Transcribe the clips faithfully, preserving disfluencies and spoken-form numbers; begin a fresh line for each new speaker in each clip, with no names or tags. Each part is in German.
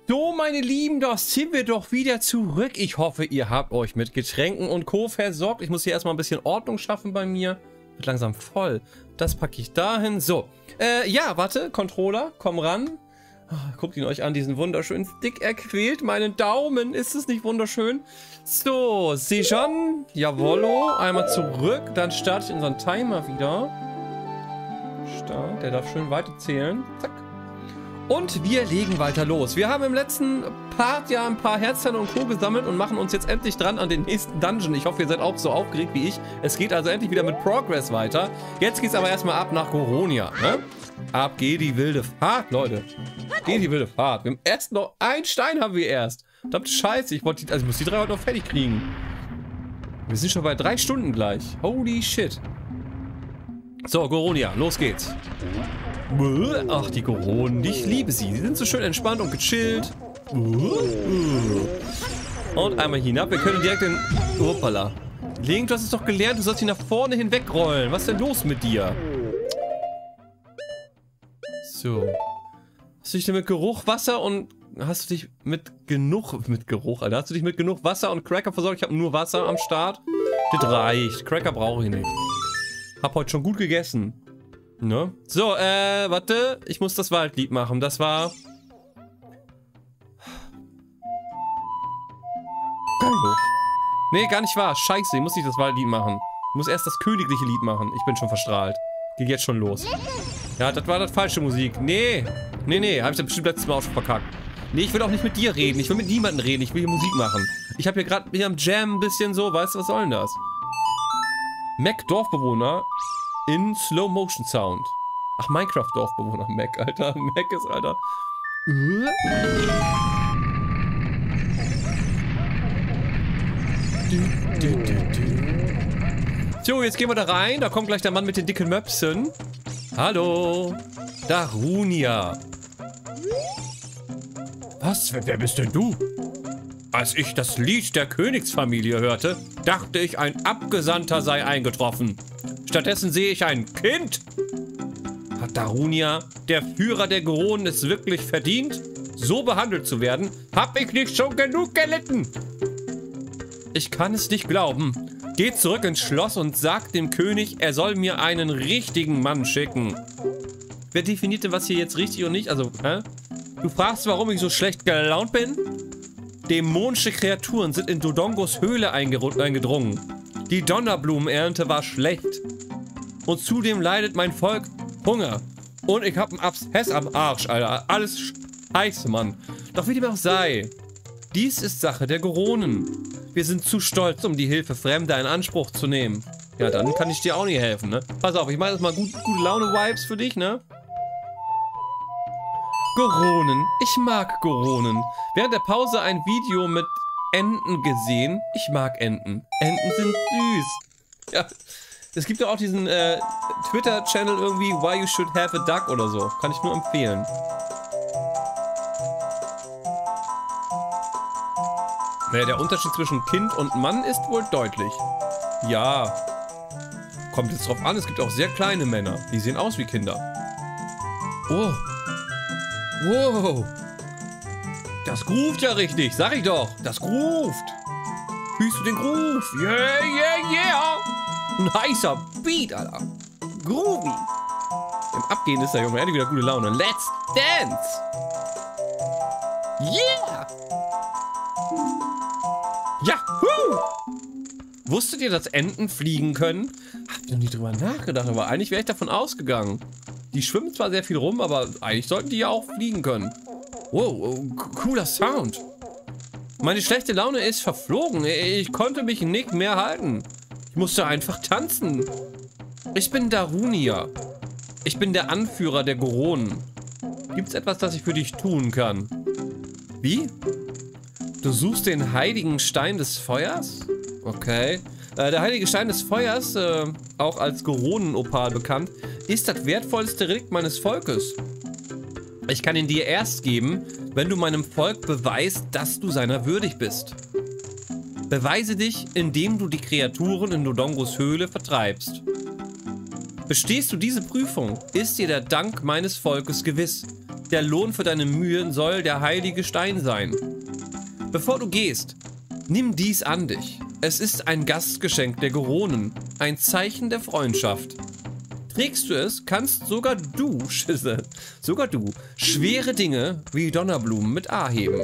So, meine Lieben, da sind wir doch wieder zurück. Ich hoffe, ihr habt euch mit Getränken und Co. versorgt. Ich muss hier erstmal ein bisschen Ordnung schaffen bei mir. Wird langsam voll. Das packe ich dahin. So, äh, ja, warte, Controller, komm ran. Oh, guckt ihn euch an, diesen wunderschönen Stick. Er quält meinen Daumen. Ist es nicht wunderschön? So, Sejan, jawollo. Einmal zurück. Dann starte ich unseren Timer wieder. Start, der darf schön weiterzählen. Zack. Und wir legen weiter los. Wir haben im letzten Part ja ein paar Herzteile und Co. gesammelt und machen uns jetzt endlich dran an den nächsten Dungeon. Ich hoffe, ihr seid auch so aufgeregt wie ich. Es geht also endlich wieder mit Progress weiter. Jetzt geht es aber erstmal ab nach Goronia. Ne? Ab geht die wilde Fahrt, Leute. Geht die wilde Fahrt. Wir haben erst noch einen Stein haben wir erst. Verdammt Scheiße, ich, wollte die, also ich muss die drei heute noch fertig kriegen. Wir sind schon bei drei Stunden gleich. Holy shit. So, Goronia, los geht's. Ach, die Goronen, ich liebe sie. Sie sind so schön entspannt und gechillt. Und einmal hinab. Wir können direkt in... Hoppala. Link, du hast es doch gelernt, du sollst ihn nach vorne hinwegrollen. Was ist denn los mit dir? So. Hast du dich denn mit Geruch, Wasser und... Hast du dich mit genug... Mit Geruch, Alter. Hast du dich mit genug Wasser und Cracker versorgt? Ich habe nur Wasser am Start. Das reicht. Cracker brauche ich nicht. Hab heute schon gut gegessen. Ne? So, äh, warte. Ich muss das Waldlied machen. Das war... Geilo. Nee, gar nicht wahr. Scheiße, ich muss nicht das Waldlied machen. Ich muss erst das königliche Lied machen. Ich bin schon verstrahlt. Geht jetzt schon los. Ja, das war das falsche Musik. Nee. Nee, nee. Hab ich das bestimmt letztes Mal auch schon verkackt. Nee, ich will auch nicht mit dir reden. Ich will mit niemandem reden. Ich will hier Musik machen. Ich habe hier gerade hier am Jam ein bisschen so. Weißt du, was soll denn das? Mac Dorfbewohner in Slow Motion Sound. Ach, Minecraft Dorfbewohner. Mac, Alter. Mac ist, Alter. So, jetzt gehen wir da rein. Da kommt gleich der Mann mit den dicken Möpsen. Hallo. Darunia. Was? Wer bist denn du? Als ich das Lied der Königsfamilie hörte, dachte ich, ein Abgesandter sei eingetroffen. Stattdessen sehe ich ein Kind. Hat Darunia, der Führer der Goronen, es wirklich verdient, so behandelt zu werden? Hab ich nicht schon genug gelitten? Ich kann es nicht glauben. Geht zurück ins Schloss und sagt dem König, er soll mir einen richtigen Mann schicken. Wer definiert denn, was hier jetzt richtig und nicht? Also, hä? Du fragst, warum ich so schlecht gelaunt bin? Dämonische Kreaturen sind in Dodongos Höhle eingedrungen. Die Donnerblumenernte war schlecht. Und zudem leidet mein Volk Hunger. Und ich hab einen Abszess am Arsch, Alter. Alles scheiße, Mann. Doch wie dem auch sei. Dies ist Sache der Goronen. Wir sind zu stolz, um die Hilfe Fremder in Anspruch zu nehmen. Ja, dann kann ich dir auch nicht helfen, ne? Pass auf, ich mache jetzt mal gut, gute Laune-Vibes für dich, ne? Goronen. Ich mag Goronen. Während der Pause ein Video mit Enten gesehen. Ich mag Enten. Enten sind süß. Ja. Es gibt ja auch diesen äh, Twitter-Channel irgendwie, Why You Should Have a Duck oder so. Kann ich nur empfehlen. Naja, der Unterschied zwischen Kind und Mann ist wohl deutlich. Ja. Kommt jetzt drauf an, es gibt auch sehr kleine Männer. Die sehen aus wie Kinder. Oh. Wow. Das groovt ja richtig, sag ich doch. Das groovt. Fühlst du den Groove? Yeah, yeah, yeah. Ein heißer Beat, Alter. Groovy. Im Abgehen ist der Junge endlich wieder gute Laune. Let's dance. Yeah. Yahoo. Wusstet ihr, dass Enten fliegen können? Hab ich noch nie drüber nachgedacht, aber eigentlich wäre ich davon ausgegangen. Die schwimmen zwar sehr viel rum, aber eigentlich sollten die ja auch fliegen können. Wow, cooler Sound. Meine schlechte Laune ist verflogen. Ich konnte mich nicht mehr halten. Ich musste einfach tanzen. Ich bin Darunia. Ich bin der Anführer der Goronen. Gibt's etwas, das ich für dich tun kann? Wie? Du suchst den heiligen Stein des Feuers? Okay. Äh, der heilige Stein des Feuers, äh, auch als Goronenopal bekannt, ist das wertvollste Relikt meines Volkes. Ich kann ihn dir erst geben, wenn du meinem Volk beweist, dass du seiner würdig bist. Beweise dich, indem du die Kreaturen in Dodongos Höhle vertreibst. Bestehst du diese Prüfung, ist dir der Dank meines Volkes gewiss. Der Lohn für deine Mühen soll der heilige Stein sein. Bevor du gehst, nimm dies an dich. Es ist ein Gastgeschenk der Goronen, ein Zeichen der Freundschaft. Trägst du es, kannst sogar du, Schisse, sogar du, schwere Dinge wie Donnerblumen mit A heben.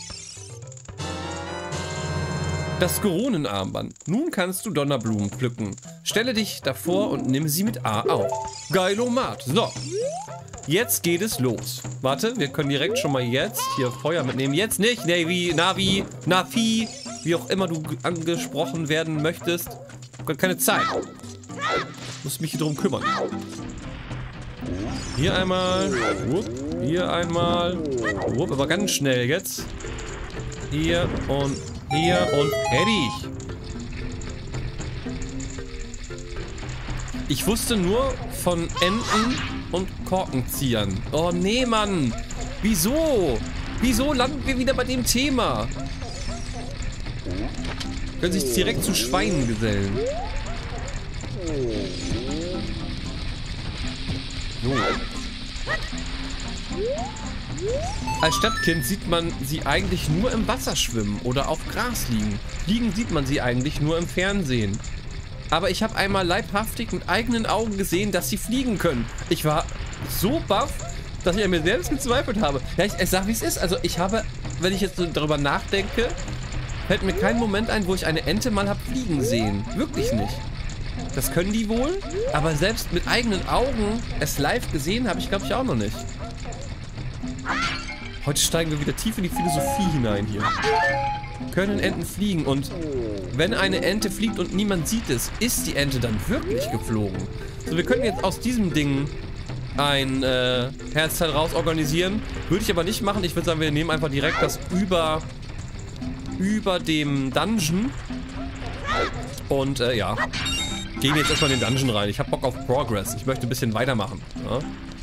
Das Goronenarmband. Nun kannst du Donnerblumen pflücken. Stelle dich davor und nimm sie mit A auf. Geilomat. So. Jetzt geht es los. Warte, wir können direkt schon mal jetzt hier Feuer mitnehmen. Jetzt nicht, Navy, Navi, Nafi, wie auch immer du angesprochen werden möchtest. Ich habe keine Zeit. Ich muss mich hier drum kümmern. Hier einmal. Wupp, hier einmal. Wupp, aber ganz schnell jetzt. Hier und hier und fertig. Ich wusste nur von Enten und Korkenziehern. Oh nee, Mann. Wieso? Wieso landen wir wieder bei dem Thema? Können sich direkt zu Schweinen gesellen. So. Als Stadtkind sieht man sie eigentlich nur im Wasser schwimmen oder auf Gras liegen. Liegen sieht man sie eigentlich nur im Fernsehen. Aber ich habe einmal leibhaftig mit eigenen Augen gesehen, dass sie fliegen können. Ich war so baff, dass ich an mir selbst gezweifelt habe. Ja, ich, ich sag, wie es ist. Also ich habe, wenn ich jetzt so darüber nachdenke, fällt mir kein Moment ein, wo ich eine Ente mal habe fliegen sehen. Wirklich nicht. Das können die wohl, aber selbst mit eigenen Augen es live gesehen habe ich, glaube ich, auch noch nicht. Heute steigen wir wieder tief in die Philosophie hinein hier. Können Enten fliegen? Und wenn eine Ente fliegt und niemand sieht es, ist die Ente dann wirklich geflogen? So, wir könnten jetzt aus diesem Ding ein äh, Herzteil raus organisieren. Würde ich aber nicht machen. Ich würde sagen, wir nehmen einfach direkt das über, über dem Dungeon. Und äh, ja, gehen jetzt erstmal in den Dungeon rein. Ich habe Bock auf Progress. Ich möchte ein bisschen weitermachen. Ja?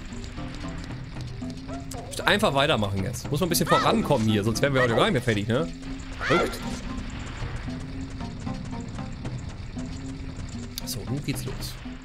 Ich möchte einfach weitermachen jetzt. Muss man ein bisschen vorankommen hier, sonst wären wir heute gar nicht mehr fertig, ne? Verrückt. So, nun geht's los.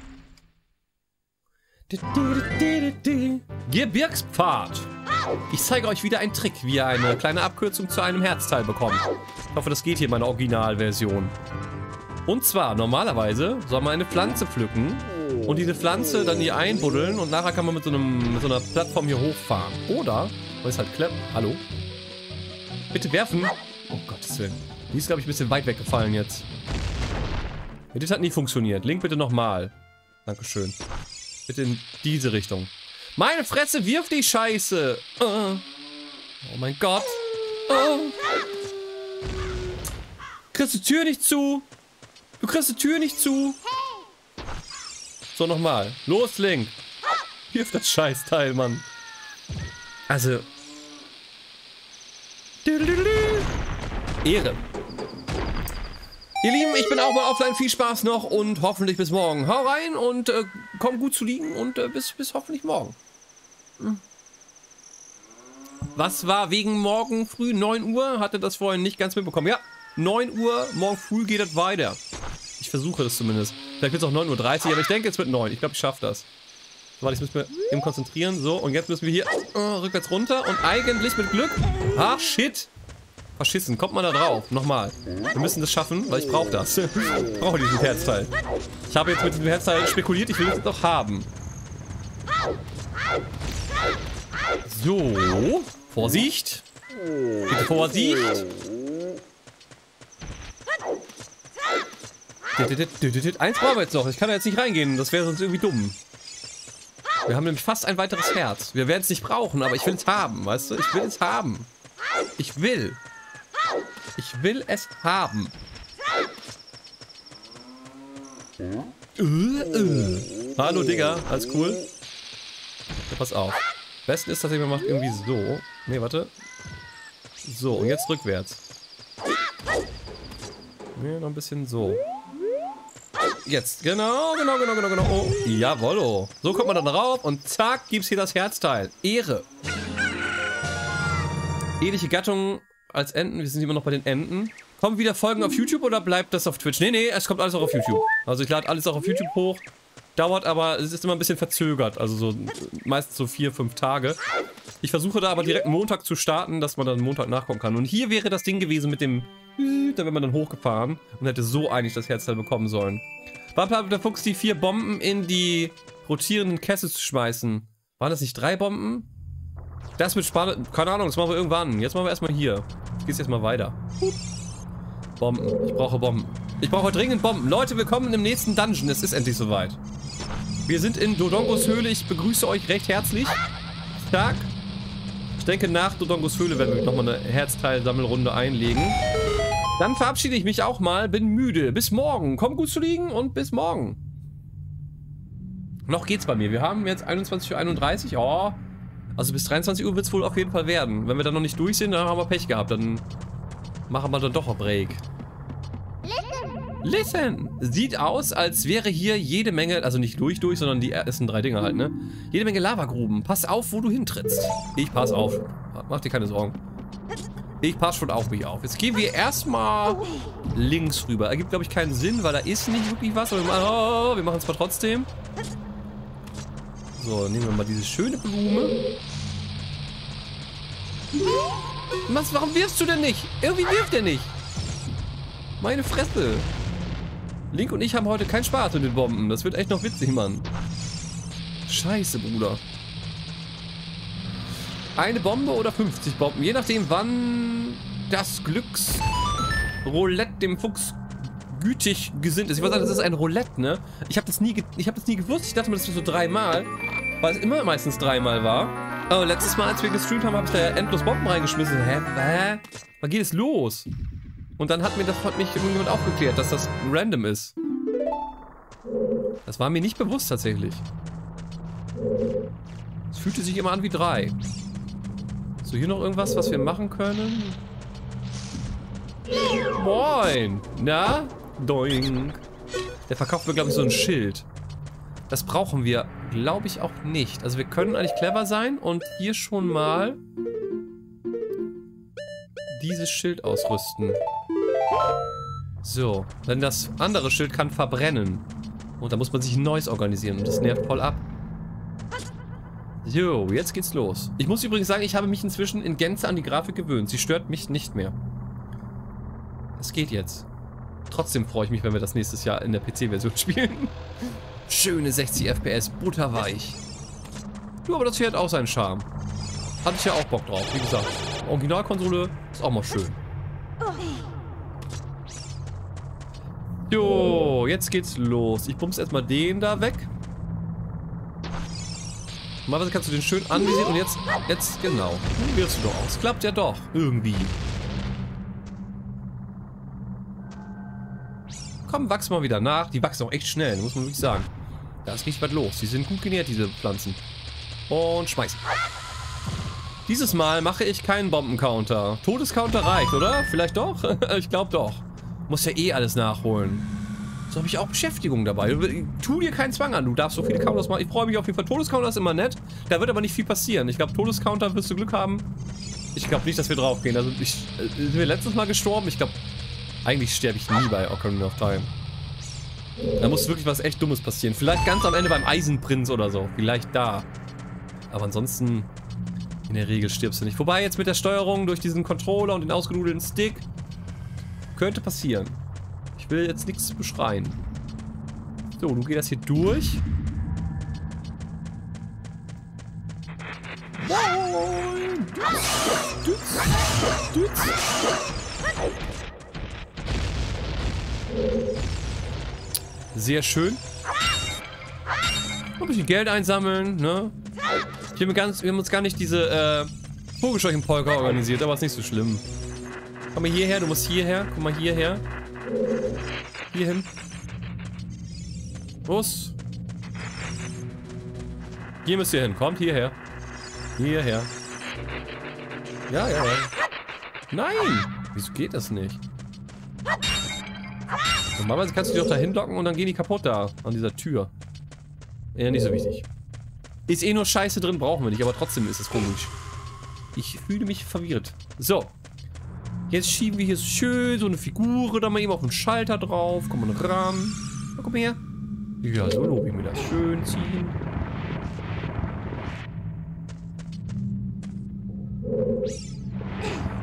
Gebirgspfad. Ich zeige euch wieder einen Trick, wie ihr eine kleine Abkürzung zu einem Herzteil bekommt. Ich hoffe, das geht hier in meiner Originalversion. Und zwar, normalerweise soll man eine Pflanze pflücken und diese Pflanze dann hier einbuddeln und nachher kann man mit so, einem, mit so einer Plattform hier hochfahren. Oder, weil es halt klappt. Hallo? Bitte werfen. Oh Gottes Willen. Die ist, glaube ich, ein bisschen weit weggefallen jetzt. Ja, das hat nie funktioniert. Link bitte nochmal. Dankeschön. Bitte in diese Richtung. Meine Fresse, wirf die Scheiße. Oh, oh mein Gott. Oh. Kriegst die Tür nicht zu. Du kriegst die Tür nicht zu. So, nochmal. Los, Link. Wirf das Scheißteil, Mann. Also. Ehre. Ihr Lieben, ich bin auch mal offline. Viel Spaß noch und hoffentlich bis morgen. Hau rein und äh, komm gut zu liegen und äh, bis, bis hoffentlich morgen. Hm. Was war wegen morgen früh? neun Uhr? Hatte das vorhin nicht ganz mitbekommen. Ja, neun Uhr, morgen früh geht das weiter. Ich versuche das zumindest. Vielleicht wird es auch neun Uhr dreißig, aber ich denke jetzt mit neun. Ich glaube, ich schaffe das. So, warte, ich muss mich eben konzentrieren. So, und jetzt müssen wir hier uh, rückwärts runter und eigentlich mit Glück... Ah, shit. Verschissen, kommt man da drauf. Nochmal. Wir müssen das schaffen, weil ich brauche das. Ich brauche dieses Herzteil. Ich habe jetzt mit diesem Herzteil spekuliert, ich will es doch haben. So. Vorsicht. Bitte Vorsicht. Eins brauchen wir jetzt noch. Ich kann da jetzt nicht reingehen. Das wäre sonst irgendwie dumm. Wir haben nämlich fast ein weiteres Herz. Wir werden es nicht brauchen, aber ich will es haben, weißt du? Ich will es haben. Ich will. Ich will es haben. Äh, äh. Hallo, Digga. Alles cool? Ja, pass auf. Besten ist, dass ihr mir macht irgendwie so. Ne, warte. So, und jetzt rückwärts. Ne, noch ein bisschen so. Jetzt, genau, genau, genau, genau, genau. Oh, jawollo. So kommt man dann rauf und zack, gibt's hier das Herzteil. Ehre. Ähnliche Gattungen als Enten. Wir sind immer noch bei den Enten. Kommen wieder Folgen auf YouTube oder bleibt das auf Twitch? Nee, nee, es kommt alles auch auf YouTube. Also ich lade alles auch auf YouTube hoch. Dauert aber, es ist immer ein bisschen verzögert. Also so meistens so vier, fünf Tage. Ich versuche da aber direkt Montag zu starten, dass man dann Montag nachgucken kann. Und hier wäre das Ding gewesen mit dem... Da wäre man dann hochgefahren und hätte so eigentlich das Herzteil bekommen sollen. Wann plant der Fuchs, die vier Bomben in die rotierenden Kessel zu schmeißen? Waren das nicht drei Bomben? Das mit Spanne... Keine Ahnung, das machen wir irgendwann. Jetzt machen wir erstmal hier. Ich gehe jetzt mal weiter. Bomben. Ich brauche Bomben. Ich brauche dringend Bomben. Leute, willkommen im nächsten Dungeon. Es ist endlich soweit. Wir sind in Dodongos Höhle. Ich begrüße euch recht herzlich. Tag. Ich denke, nach Dodongos Höhle werden wir nochmal eine Herzteil-Sammelrunde einlegen. Dann verabschiede ich mich auch mal. Bin müde. Bis morgen. Komm gut zu liegen und bis morgen. Noch geht's bei mir. Wir haben jetzt einundzwanzig Uhr einunddreißig. Oh. Also bis dreiundzwanzig Uhr wird es wohl auf jeden Fall werden. Wenn wir dann noch nicht durch sind, dann haben wir Pech gehabt. Dann machen wir dann doch einen Break. Listen! Sieht aus, als wäre hier jede Menge, also nicht durch, durch, sondern die ersten drei Dinger halt, ne? Jede Menge Lavagruben. Pass auf, wo du hintrittst. Ich pass auf. Mach dir keine Sorgen. Ich pass schon auf mich auf. Jetzt gehen wir erstmal links rüber. Ergibt, glaube ich, keinen Sinn, weil da ist nicht wirklich was. Aber wir machen, oh, wir machen es zwar trotzdem. So, nehmen wir mal diese schöne Blume. Was, warum wirfst du denn nicht? Irgendwie wirft er nicht. Meine Fresse. Link und ich haben heute keinen Spaß mit den Bomben. Das wird echt noch witzig, Mann. Scheiße, Bruder. Eine Bombe oder fünfzig Bomben? Je nachdem, wann das Glücksroulette dem Fuchs gütig gesinnt ist. Ich wollte sagen, das ist ein Roulette, ne? Ich habe das nie, ich habe das nie gewusst. Ich dachte mir, das wäre so dreimal, weil es immer meistens dreimal war. Oh, letztes Mal, als wir gestreamt haben, habe ich da ja endlos Bomben reingeschmissen. Hä? Hä? Wann geht es los? Und dann hat mir das hat mich irgendjemand aufgeklärt, dass das random ist. Das war mir nicht bewusst tatsächlich. Es fühlte sich immer an wie drei. So, hier noch irgendwas, was wir machen können? Moin! Na? Doing. Der verkauft mir, glaube ich, so ein Schild. Das brauchen wir, glaube ich, auch nicht. Also wir können eigentlich clever sein und hier schon mal dieses Schild ausrüsten. So, denn das andere Schild kann verbrennen. Und da muss man sich ein neues organisieren und das nervt voll ab. So, jetzt geht's los. Ich muss übrigens sagen, ich habe mich inzwischen in Gänze an die Grafik gewöhnt. Sie stört mich nicht mehr. Es geht jetzt. Trotzdem freue ich mich, wenn wir das nächstes Jahr in der P C-Version spielen. Schöne sechzig F P S, butterweich. Ja, aber das hier hat auch seinen Charme. Hatte ich ja auch Bock drauf, wie gesagt. Originalkonsole ist auch mal schön. Jo, jetzt geht's los. Ich bumse erstmal den da weg. Normalerweise kannst du den schön anvisieren und jetzt, jetzt, genau. Dann wirst du doch aus. Klappt ja doch, irgendwie. Komm, wachs mal wieder nach. Die wachsen auch echt schnell, muss man wirklich sagen. Da ist richtig was los. Die sind gut genährt, diese Pflanzen. Und schmeißen. Dieses Mal mache ich keinen Bombencounter. Todescounter reicht, oder? Vielleicht doch? Ich glaube doch. Muss ja eh alles nachholen. So habe ich auch Beschäftigung dabei. Tu dir keinen Zwang an. Du darfst so viele Counters machen. Ich freue mich auf jeden Fall. Todescounter ist immer nett. Da wird aber nicht viel passieren. Ich glaube, Todescounter wirst du Glück haben. Ich glaube nicht, dass wir draufgehen. Also, ich, sind wir letztes Mal gestorben? Ich glaube, eigentlich sterbe ich nie bei Ocarina of Time. Da muss wirklich was echt Dummes passieren. Vielleicht ganz am Ende beim Eisenprinz oder so. Vielleicht da. Aber ansonsten, in der Regel stirbst du nicht. Wobei jetzt mit der Steuerung durch diesen Controller und den ausgenudelten Stick könnte passieren. Ich will jetzt nichts beschreien. So, du gehst das hier durch. Sehr schön. Ein bisschen Geld einsammeln, ne? Ich hab mir ganz, wir haben uns gar nicht diese äh, Vogelscheuchenpolka organisiert, aber ist nicht so schlimm. Komm mal hierher, du musst hierher. Guck mal hierher. Hier hin. Los. Hier müsst ihr hin. Kommt hierher. Hierher. Ja, ja, ja. Nein! Wieso geht das nicht? Normalerweise kannst du dich auch da hinlocken und dann gehen die kaputt da. An dieser Tür. Ja, nicht so wichtig. Ist eh nur Scheiße drin, brauchen wir nicht. Aber trotzdem ist es komisch. Ich fühle mich verwirrt. So. Jetzt schieben wir hier schön so eine Figur da mal eben auf den Schalter drauf. Komm mal ran. Na, komm her. Ja, so lobe ich mir das. Schön ziehen.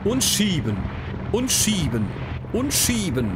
Und schieben. Und schieben. Und schieben.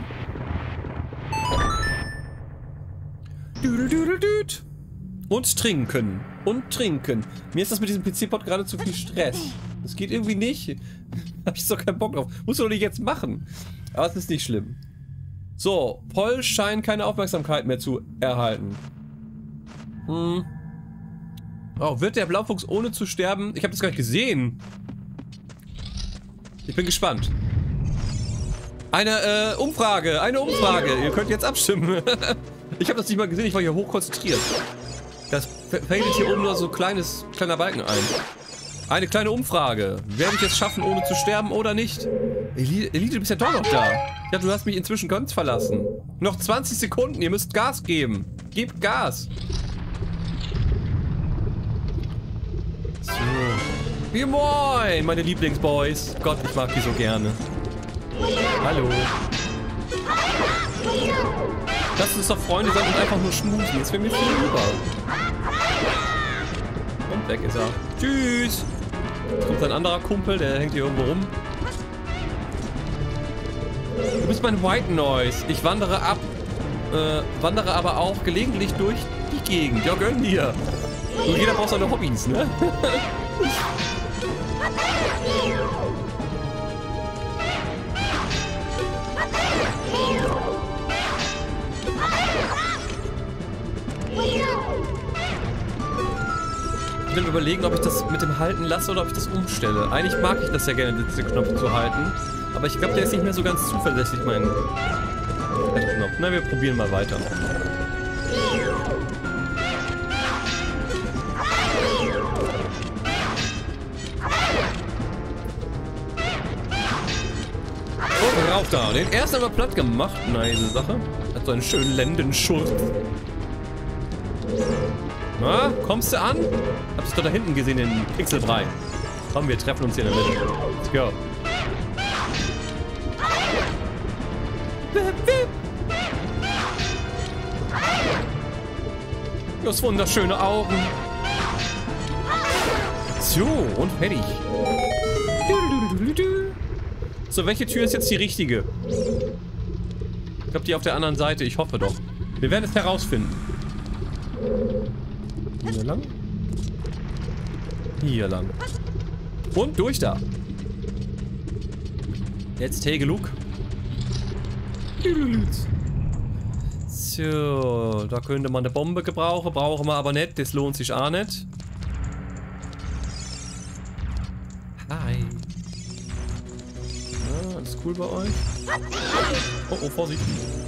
Düdelüdeldüd. Und trinken. Und trinken. Mir ist das mit diesem P C-Pod gerade zu viel Stress. Das geht irgendwie nicht. Hab ich doch keinen Bock drauf. Muss doch nicht jetzt machen. Aber es ist nicht schlimm. So, Poll scheint keine Aufmerksamkeit mehr zu erhalten. Hm. Oh, wird der Blaufuchs ohne zu sterben? Ich habe das gar nicht gesehen. Ich bin gespannt. Eine äh, Umfrage, eine Umfrage. Ihr könnt jetzt abstimmen. Ich habe das nicht mal gesehen, ich war hier hoch konzentriert. Das fällt jetzt hier oben nur so kleines, kleiner Balken ein. Eine kleine Umfrage. Werde ich es schaffen, ohne zu sterben oder nicht? Elite, Elite, du bist ja doch noch da. Ja, du hast mich inzwischen ganz verlassen. Noch zwanzig Sekunden, ihr müsst Gas geben. Gebt Gas. So. Wie moin, meine Lieblingsboys. Gott, ich mag die so gerne. Hallo. Lasst uns doch Freunde sein und einfach nur schmusen. Das wäre mir viel lieber. Und weg ist er. Tschüss. Jetzt kommt ein anderer Kumpel, der hängt hier irgendwo rum. Du bist mein White Noise. Ich wandere ab. Äh, wandere aber auch gelegentlich durch die Gegend. Ja, gönn dir. Und jeder braucht seine Hobbys, ne? Ich will überlegen, ob ich das mit dem Halten lasse oder ob ich das umstelle. Eigentlich mag ich das ja gerne, den Knopf zu halten. Aber ich glaube, der ist nicht mehr so ganz zuverlässig, mein Knopf. Na, wir probieren mal weiter. Oh, rauf da. Den ersten haben wir platt gemacht. Nice Sache. Hat so einen schönen Lendenschurz. Na, kommst du an? Hab ich doch da hinten gesehen, den Pixel drei. Komm, wir treffen uns hier in der Mitte. Let's go. Du hast wunderschöne Augen. So, und fertig. So, welche Tür ist jetzt die richtige? Ich glaube, die auf der anderen Seite. Ich hoffe doch. Wir werden es herausfinden. Hier lang. Hier lang. Und durch da. Jetzt take a look. So, da könnte man eine Bombe gebrauchen. Brauchen wir aber nicht. Das lohnt sich auch nicht. Hi. Ja, alles cool bei euch? Oh, oh, Vorsicht.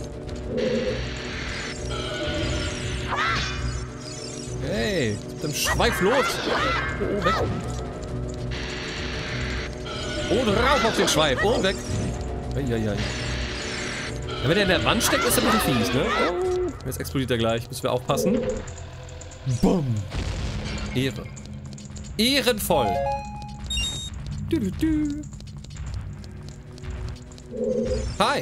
Hey, mit dem Schweif los. Oh, oh, weg. Und rauf auf den Schweif. Und weg. Eieiei. Wenn der in der Wand steckt, ist er ein bisschen fies, ne? Oh, jetzt explodiert er gleich. Müssen wir aufpassen. Bumm. Ehre. Ehrenvoll. Du, du, du. Hi.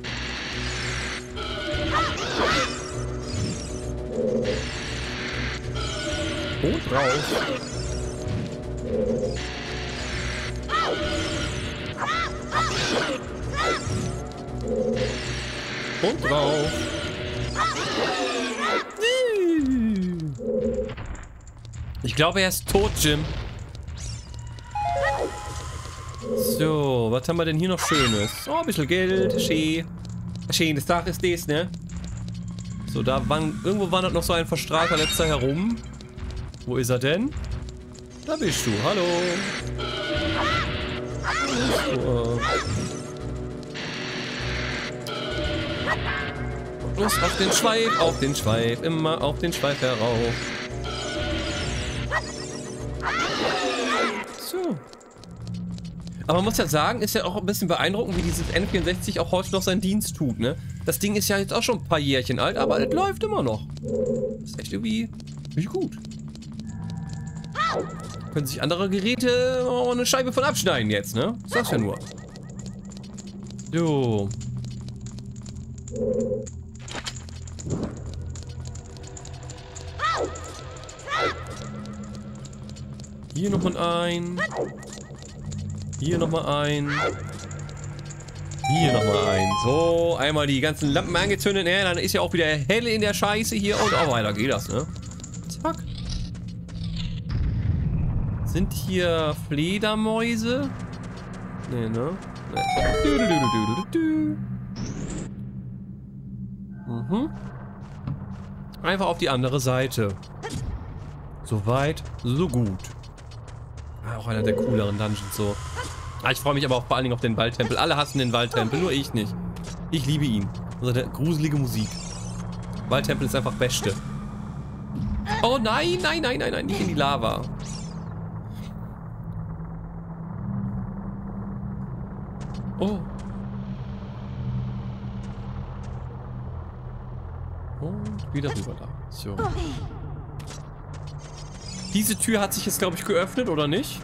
Und raus. Und drauf. Ich glaube, er ist tot, Jim. So, was haben wir denn hier noch Schönes? Oh, ein bisschen Geld. Schön. Schönes Tag ist das, ne? So, da waren, irgendwo wandert noch so ein verstrahlter Letzter herum. Wo ist er denn? Da bist du. Hallo. So, los, auf den Schweif, auf den Schweif, immer auf den Schweif herauf. So. Aber man muss ja sagen, ist ja auch ein bisschen beeindruckend, wie dieses N vierundsechzig auch heute noch seinen Dienst tut, ne? Das Ding ist ja jetzt auch schon ein paar Jährchen alt, aber es läuft immer noch. Das ist echt irgendwie, irgendwie gut. Können sich andere Geräte oh, eine Scheibe von abschneiden jetzt, ne? Sag's ja nur. So. Hier noch mal ein. Hier nochmal ein. Hier nochmal ein. So, einmal die ganzen Lampen angezündet. Ja, dann ist ja auch wieder hell in der Scheiße hier. Und auch weiter geht das, ne? Zack. Sind hier Fledermäuse? Nee, ne? Nee. Mhm. Einfach auf die andere Seite. So weit, so gut. Ah, auch einer der cooleren Dungeons so. Ah, ich freue mich aber auch vor allen Dingen auf den Waldtempel. Alle hassen den Waldtempel, nur ich nicht. Ich liebe ihn. Also der gruselige Musik. Waldtempel ist einfach Beste. Oh nein, nein, nein, nein, nein, nicht in die Lava. Oh. Und wieder rüber da. So. Diese Tür hat sich jetzt, glaube ich, geöffnet, oder nicht?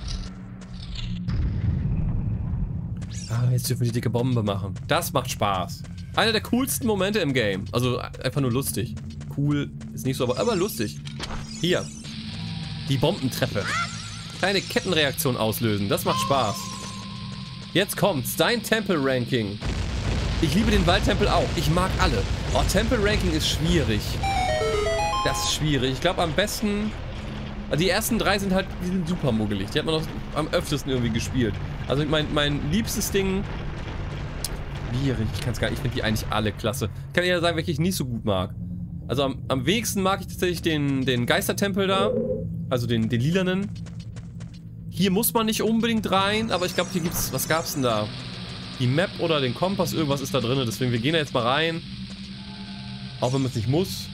Ah, jetzt dürfen wir die dicke Bombe machen. Das macht Spaß. Einer der coolsten Momente im Game. Also einfach nur lustig. Cool ist nicht so, aber, aber lustig. Hier. Die Bombentreppe. Kleine Kettenreaktion auslösen. Das macht Spaß. Jetzt kommt's. Dein Tempel-Ranking. Ich liebe den Waldtempel auch. Ich mag alle. Oh, Tempel-Ranking ist schwierig. Das ist schwierig. Ich glaube am besten... Die ersten drei sind halt, die sind super muggelig. Die hat man noch am öftesten irgendwie gespielt. Also mein, mein liebstes Ding... Schwierig, ich kann es gar nicht. Ich finde die eigentlich alle klasse. Ich kann eher sagen, welche ich nicht so gut mag. Also am, am wenigsten mag ich tatsächlich den, den Geistertempel da. Also den, den lilanen. Hier muss man nicht unbedingt rein, aber ich glaube, hier gibt's... Was gab's denn da? Die Map oder den Kompass, irgendwas ist da drin. Deswegen, wir gehen da jetzt mal rein. Auch wenn man es nicht muss.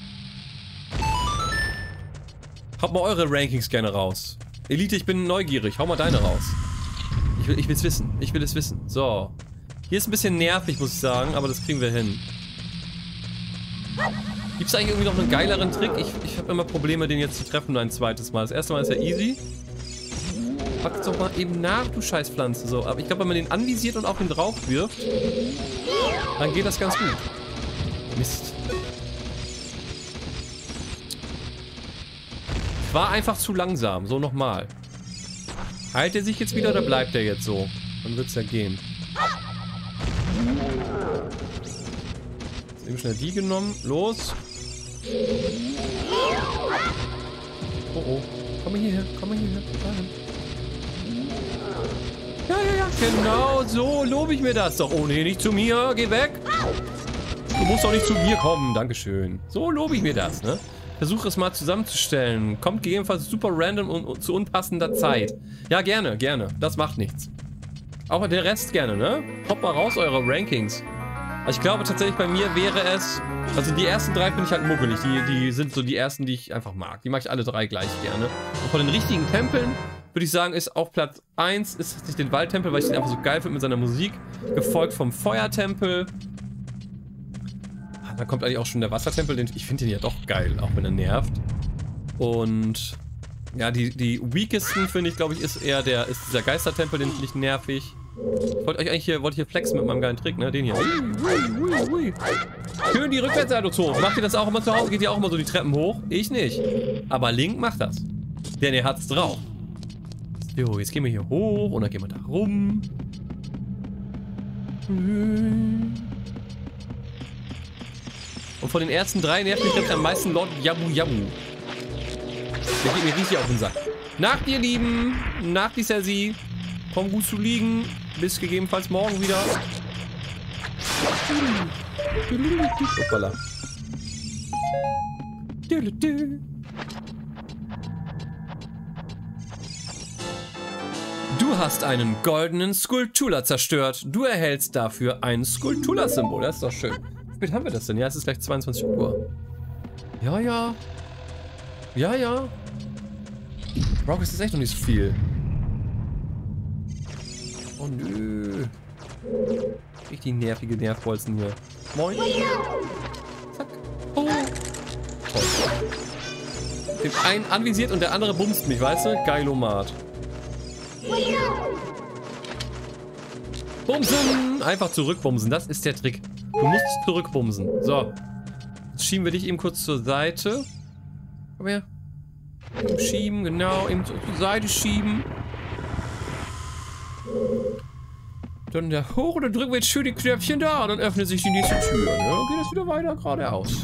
Haut mal eure Rankings gerne raus. Elite, ich bin neugierig. Hau mal deine raus. Ich will, ich will's wissen. Ich will es wissen. So. Hier ist ein bisschen nervig, muss ich sagen, aber das kriegen wir hin. Gibt es eigentlich irgendwie noch einen geileren Trick? Ich, ich habe immer Probleme, den jetzt zu treffen ein zweites Mal. Das erste Mal ist ja easy. Pack's doch mal eben nach, du Scheißpflanze. So, aber ich glaube, wenn man den anvisiert und auf ihn drauf wirft, dann geht das ganz gut. Mist. War einfach zu langsam. So, nochmal. Heilt er sich jetzt wieder oder bleibt er jetzt so? Dann wird es ja gehen. Jetzt eben schnell die genommen. Los. Oh oh. Komm mal hierher. Komm mal hierher. Ja, ja, ja. Genau so lobe ich mir das doch. Oh nee, nicht zu mir. Geh weg. Du musst doch nicht zu mir kommen. Dankeschön. So lobe ich mir das, ne? Versuche es mal zusammenzustellen. Kommt gegebenenfalls super random und, und zu unpassender Zeit. Ja, gerne, gerne. Das macht nichts. Auch der Rest gerne, ne? Kommt mal raus, eure Rankings. Also ich glaube tatsächlich, bei mir wäre es... Also die ersten drei finde ich halt muggelig. Die, die sind so die ersten, die ich einfach mag. Die mag ich alle drei gleich gerne. Und von den richtigen Tempeln würde ich sagen, ist auf Platz eins ist tatsächlich den Waldtempel, weil ich den einfach so geil finde mit seiner Musik. Gefolgt vom Feuertempel. Da kommt eigentlich auch schon der Wassertempel, den, ich finde den ja doch geil, auch wenn er nervt. Und ja, die, die weakesten, finde ich, glaube ich, ist eher der, ist dieser Geistertempel, den finde ich nervig. Ich wollte euch eigentlich hier, wollte hier flexen mit meinem geilen Trick, ne? Den hier. Schön die Rückwärtsseite hoch. Macht ihr das auch immer zu Hause? Geht ihr auch immer so die Treppen hoch? Ich nicht. Aber Link macht das. Denn er hat's drauf. So, jetzt gehen wir hier hoch und dann gehen wir da rum. Und von den ersten drei nervt mich jetzt am meisten Lord Yabu Yabu. Der geht mir richtig auf den Sack. Nach dir, Lieben. Nach dir, Sassy. Komm gut zu liegen. Bis gegebenenfalls morgen wieder. Hoppala. Du hast einen goldenen Skulltula zerstört. Du erhältst dafür ein Skulltula-Symbol. Das ist doch schön. Wie spät haben wir das denn? Ja, es ist gleich zweiundzwanzig Uhr. Ja, ja. Ja, ja. Progress ist echt noch nicht so viel. Oh, nö. Richtig nervige Nervbolzen hier. Moin. Zack. Oh. Toll. Den einen anvisiert und der andere bumst mich, weißt du? Geilomat. Bumsen! Einfach zurückbumsen, das ist der Trick. Du musst zurückbumsen. So. Jetzt schieben wir dich eben kurz zur Seite. Komm her. Eben schieben, genau. Eben zur Seite schieben. Dann da hoch und dann drücken wir jetzt schön die Knöpfchen da und dann öffnet sich die nächste Tür. Ne? Dann geht das wieder weiter geradeaus.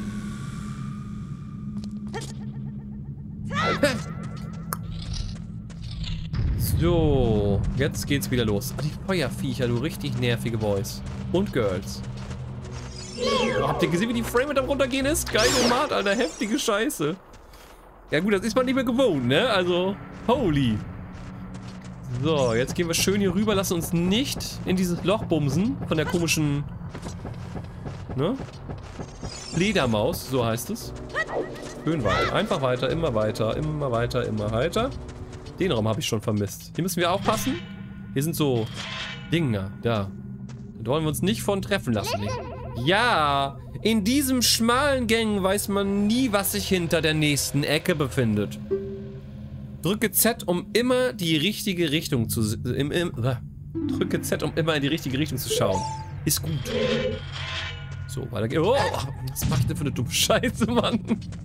So, jetzt geht's wieder los. Ah, die Feuerviecher, du richtig nervige Boys. Und Girls. Oh, habt ihr gesehen, wie die Frame da runtergehen ist? Geil und hart, Alter. Heftige Scheiße. Ja gut, das ist man nicht mehr gewohnt, ne? Also, holy. So, jetzt gehen wir schön hier rüber. Lassen uns nicht in dieses Loch bumsen von der komischen, ne? Fledermaus, so heißt es. Schön weiter. Einfach weiter, immer weiter, immer weiter, immer weiter. Den Raum habe ich schon vermisst. Hier müssen wir aufpassen. Hier sind so Dinger, da. Da wollen wir uns nicht von treffen lassen. Nee. Ja, in diesem schmalen Gang weiß man nie, was sich hinter der nächsten Ecke befindet. Drücke Z, um immer die richtige Richtung zu... Im, im, drücke Z, um immer in die richtige Richtung zu schauen. Ist gut. So, weiter geht's. Oh, was macht denn für eine dumme Scheiße, Mann?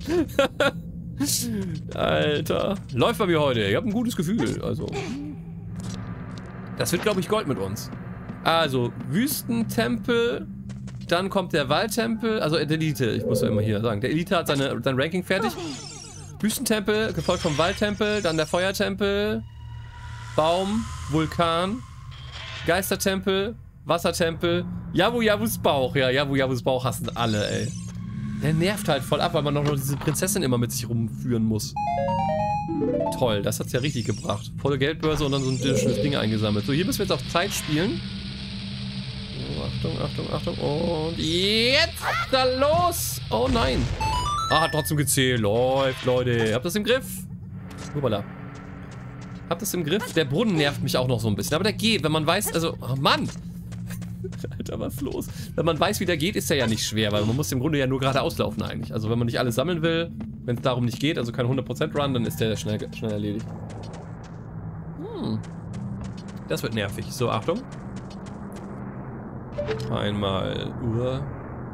Alter. Läuft bei mir heute. Ich habe ein gutes Gefühl. Also. Das wird, glaube ich, Gold mit uns. Also, Wüstentempel. Dann kommt der Waldtempel. Also, der Elite. Ich muss ja immer hier sagen. Der Elite hat seine, sein Ranking fertig. Wüstentempel, gefolgt vom Waldtempel. Dann der Feuertempel. Baum. Vulkan. Geistertempel. Wassertempel. Jabu Jabus Bauch. Ja, Jabu Jabus Bauch hassen alle, ey. Der nervt halt voll ab, weil man noch diese Prinzessin immer mit sich rumführen muss. Toll, das hat's ja richtig gebracht. Volle Geldbörse und dann so ein schönes Ding eingesammelt. So, hier müssen wir jetzt auf Zeit spielen. So, Achtung, Achtung, Achtung. Und jetzt da los! Oh nein! Ah, hat trotzdem gezählt. Läuft, Leute. Habt das im Griff? Hoppala. Habt das im Griff? Der Brunnen nervt mich auch noch so ein bisschen. Aber der geht, wenn man weiß, also... Oh Mann! Alter, was ist los? Wenn man weiß, wie der geht, ist der ja nicht schwer, weil man muss im Grunde ja nur geradeaus laufen eigentlich. Also wenn man nicht alles sammeln will, wenn es darum nicht geht, also kein hundert Prozent Run, dann ist der schnell, schnell erledigt. Hm. Das wird nervig. So, Achtung. Einmal Uhr.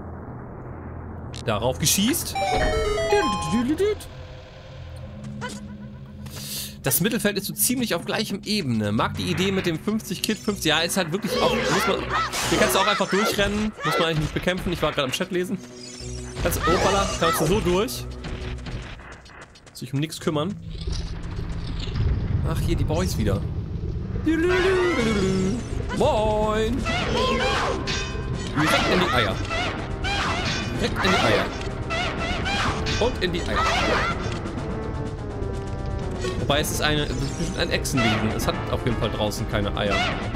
Darauf geschießt. Das Mittelfeld ist so ziemlich auf gleichem Ebene. Mag die Idee mit dem fünfzig Kit, fünfzig, ja, ist halt wirklich auch, muss man, hier kannst du auch einfach durchrennen, muss man eigentlich nicht bekämpfen, ich war gerade am Chat lesen. Kannst, opala, kannst du so durch. Sich um nichts kümmern. Ach, hier die Boys wieder. Moin! Direkt in die Eier. Direkt in die Eier. Und in die Eier. Wobei es ist eine, es ist bestimmt ein Echsenwesen. Es hat auf jeden Fall draußen keine Eier.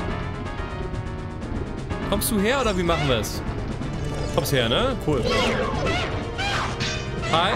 Kommst du her oder wie machen wir es? Kommst her, ne? Cool. Hi.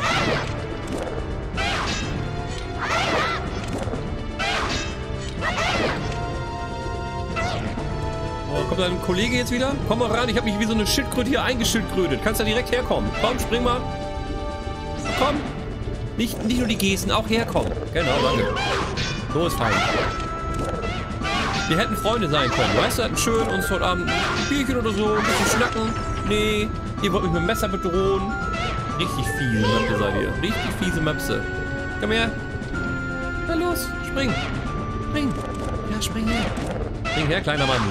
Oh, kommt dein Kollege jetzt wieder? Komm mal ran, ich habe mich wie so eine Schildkröte hier eingeschildkrötet. Kannst da direkt herkommen. Komm, spring mal. Komm. Nicht, nicht nur die Gesten, auch herkommen. Genau, danke. So ist fein. Wir hätten Freunde sein können. Weißt du, wir hätten schön uns heute Abend ein Bierchen oder so, ein bisschen schnacken. Nee, ihr wollt mich mit dem Messer bedrohen. Richtig fiese Möpse seid ihr. Richtig fiese Möpse. Komm her. Na los, spring. Spring. Ja, spring her. Spring her, kleiner Mann.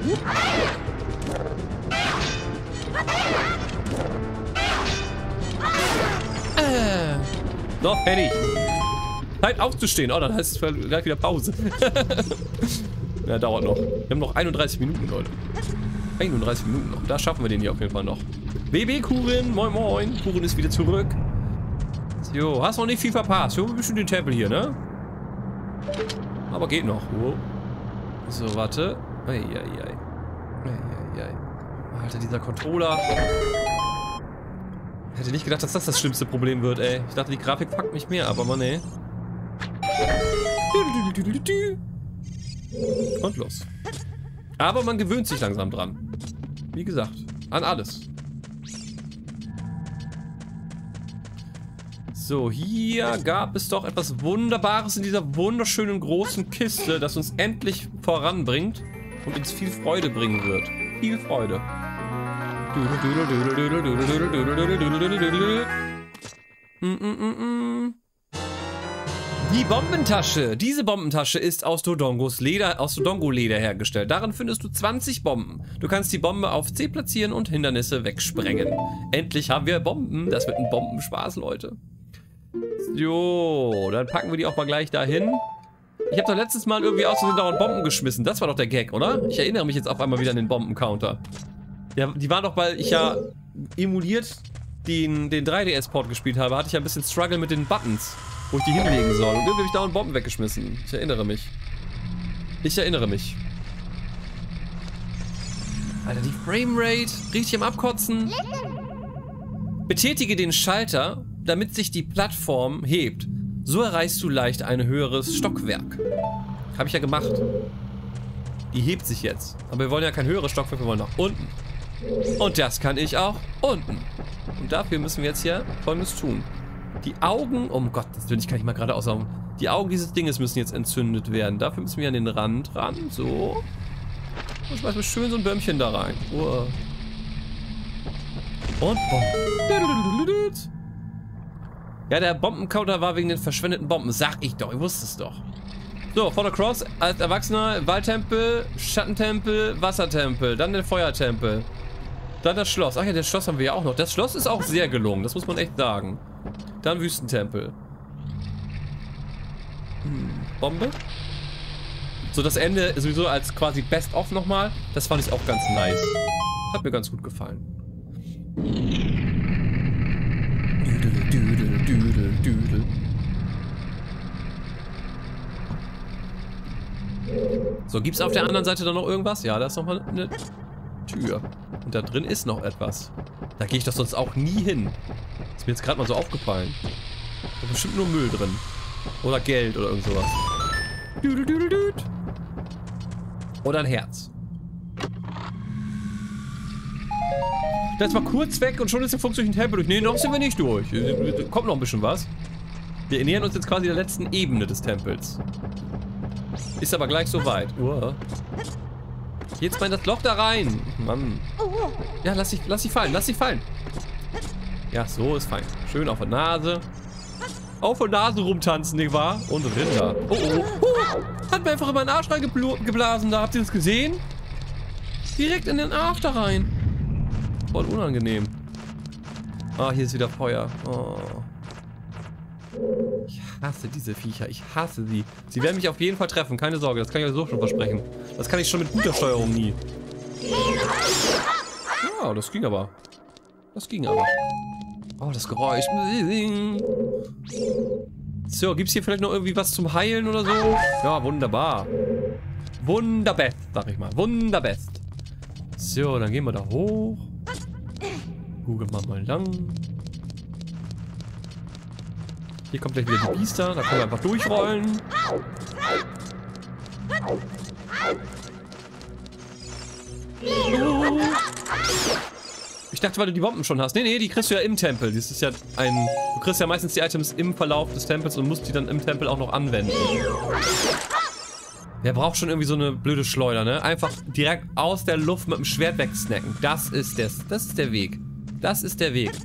Äh. Doch, fertig. Zeit aufzustehen. Oh, dann heißt es gleich wieder Pause. Ja, dauert noch. Wir haben noch einunddreißig Minuten, Leute. einunddreißig Minuten noch. Da schaffen wir den hier auf jeden Fall noch. B B Kurin, moin moin. Kurin ist wieder zurück. Jo, hast noch nicht viel verpasst. Jo, ein bisschen den Tempel hier, ne? Aber geht noch. Oh. So, warte. Eieiei. Eieiei. Alter, dieser Controller. Ich hätte nicht gedacht, dass das das schlimmste Problem wird, ey. Ich dachte, die Grafik fuckt mich mehr, aber man, ey. Und los. Aber man gewöhnt sich langsam dran. Wie gesagt, an alles. So, hier gab es doch etwas Wunderbares in dieser wunderschönen großen Kiste, das uns endlich voranbringt und uns viel Freude bringen wird. Viel Freude. Die Bombentasche. Diese Bombentasche ist aus Dodongos Leder, aus Dodongo-Leder hergestellt. Darin findest du zwanzig Bomben. Du kannst die Bombe auf C platzieren und Hindernisse wegsprengen. Endlich haben wir Bomben. Das wird ein Bombenspaß, Leute. So, dann packen wir die auch mal gleich dahin. Ich habe doch letztes Mal irgendwie aus Versehen dauernd Bomben geschmissen. Das war doch der Gag, oder? Ich erinnere mich jetzt auf einmal wieder an den Bombencounter. Ja, die waren doch, weil ich ja emuliert den, den drei D S-Port gespielt habe, hatte ich ja ein bisschen Struggle mit den Buttons, wo ich die hinlegen soll. Und irgendwie habe ich dauernd Bomben weggeschmissen. Ich erinnere mich. Ich erinnere mich. Alter, die Framerate. Richtig am Abkotzen. Betätige den Schalter, damit sich die Plattform hebt. So erreichst du leicht ein höheres Stockwerk. Habe ich ja gemacht. Die hebt sich jetzt. Aber wir wollen ja kein höheres Stockwerk, wir wollen nach unten. Und das kann ich auch unten. Und dafür müssen wir jetzt hier Folgendes tun. Die Augen, um Gottes Willen, ich kann nicht mal gerade aussaugen. Die Augen dieses Dinges müssen jetzt entzündet werden. Dafür müssen wir an den Rand ran. So. Und schmeißen wir schön so ein Bömmchen da rein. Uah. Und Bomben. Ja, der Bombencounter war wegen den verschwendeten Bomben. Sag ich doch, ich wusste es doch. So, vor der Cross als Erwachsener, Waldtempel, Schattentempel, Wassertempel, dann der Feuertempel. Dann das Schloss. Ach ja, das Schloss haben wir ja auch noch. Das Schloss ist auch sehr gelungen, das muss man echt sagen. Dann Wüstentempel. Hm, Bombe. So, das Ende sowieso als quasi Best-of nochmal. Das fand ich auch ganz nice. Hat mir ganz gut gefallen. Düdel, düdel, düdel, düdel. So, gibt's auf der anderen Seite dann noch irgendwas? Ja, da ist nochmal eine Tür. Und da drin ist noch etwas. Da gehe ich doch sonst auch nie hin. Ist mir jetzt gerade mal so aufgefallen. Da ist bestimmt nur Müll drin. Oder Geld oder irgend sowas. Düdel, düdel, düdel. Oder ein Herz. Da ist mal kurz weg und schon ist der Fuchs durch den Tempel durch. Nee, noch sind wir nicht durch. Kommt noch ein bisschen was. Wir nähern uns jetzt quasi der letzten Ebene des Tempels. Ist aber gleich so weit. Uah. Jetzt mal in das Loch da rein. Mann. Ja, lass dich, lass dich fallen, lass dich fallen. Ja, so ist fein. Schön auf der Nase. Auf der Nase rumtanzen, nicht wahr? Und Rinder. Oh, oh. Uh, hat mir einfach in meinen Arsch reingeblasen. Da habt ihr das gesehen? Direkt in den Arsch da rein. Voll unangenehm. Ah, hier ist wieder Feuer. Oh. Ich hasse diese Viecher. Ich hasse sie. Sie werden mich auf jeden Fall treffen. Keine Sorge. Das kann ich euch so schon versprechen. Das kann ich schon mit guter Steuerung nie. Ja, das ging aber. Das ging aber. Oh, das Geräusch. So, gibt's hier vielleicht noch irgendwie was zum Heilen oder so? Ja, wunderbar. Wunderbest, sag ich mal. Wunderbest. So, dann gehen wir da hoch. Gucken wir mal lang. Hier kommt gleich wieder die Biester. Da können wir einfach durchrollen. Oh. Ich dachte, weil du die Bomben schon hast. Nee, nee, die kriegst du ja im Tempel. Das ist ja ein... Du kriegst ja meistens die Items im Verlauf des Tempels und musst die dann im Tempel auch noch anwenden. Wer braucht schon irgendwie so eine blöde Schleuder, ne? Einfach direkt aus der Luft mit dem Schwert wegsnacken. Das ist das. Das ist der Weg. Das ist der Weg.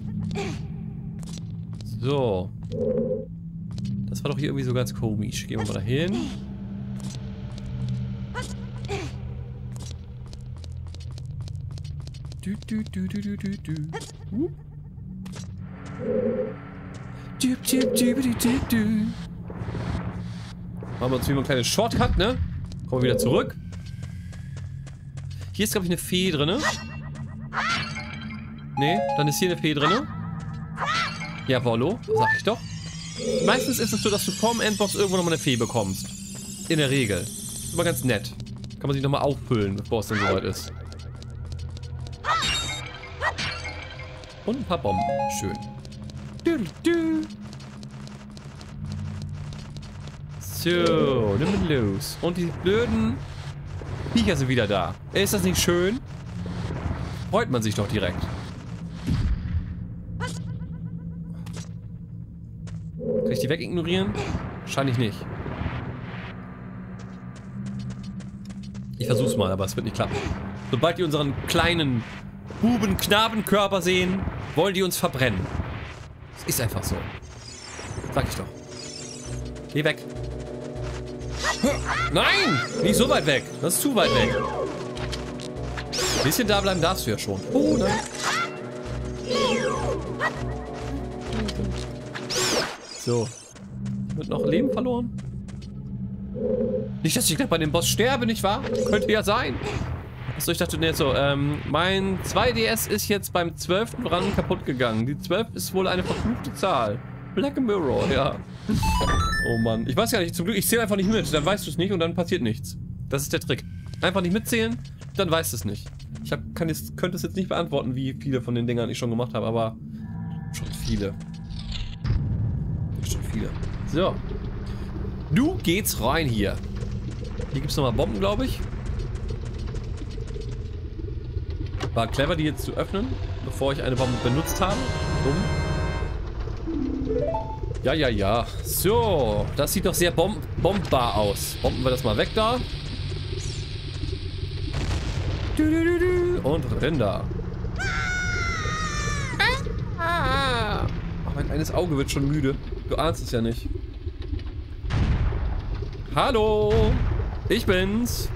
So. Das war doch hier irgendwie so ganz komisch. Gehen wir mal da hin. Du, du, du, du, du, du, du. Uh. Du, du, du, du, du, du. Machen wir uns wieder einen kleinen Shortcut, ne? Kommen wir wieder zurück. Hier ist, glaube ich, eine Fee drin. Ne, dann ist hier eine Fee drin. Jawollo, sag ich doch. Meistens ist es so, dass du vorm Endboss irgendwo nochmal eine Fee bekommst. In der Regel. Ist immer ganz nett. Kann man sich nochmal auffüllen, bevor es dann soweit ist. Und ein paar Bomben. Schön. Du, du. So, nimm ihn los. Und die blöden Viecher sind wieder da. Ist das nicht schön? Freut man sich doch direkt. Kann ich die wegignorieren? Wahrscheinlich nicht. Ich versuch's mal, aber es wird nicht klappen. Sobald die unseren kleinen Buben-Knabenkörper sehen, wollen die uns verbrennen. Das ist einfach so. Sag ich doch. Geh weg. Nein! Nicht so weit weg. Das ist zu weit weg. Ein bisschen da bleiben darfst du ja schon. Oh, nein. So. Wird noch Leben verloren? Nicht, dass ich gleich bei dem Boss sterbe, nicht wahr? Könnte ja sein. Achso, ich dachte, ne, so, ähm, mein zwei D S ist jetzt beim zwölften Run kaputt gegangen. Die zwölf ist wohl eine verfluchte Zahl. Black Mirror, ja. Oh Mann. Ich weiß gar nicht, zum Glück, ich zähle einfach nicht mit. Dann weißt du es nicht und dann passiert nichts. Das ist der Trick. Einfach nicht mitzählen, dann weißt du es nicht. Ich hab, kann jetzt, könnte es jetzt nicht beantworten, wie viele von den Dingern ich schon gemacht habe, aber schon viele. Schon viele. So. Du geht's rein hier. Hier gibt es nochmal Bomben, glaube ich. War clever, die jetzt zu öffnen, bevor ich eine Bombe benutzt habe. Dumm. Ja, ja, ja. So, das sieht doch sehr bomb bombbar aus. Bomben wir das mal weg da. Und Rinder. Oh, mein eines Auge wird schon müde. Du ahnst es ja nicht. Hallo, ich bin's.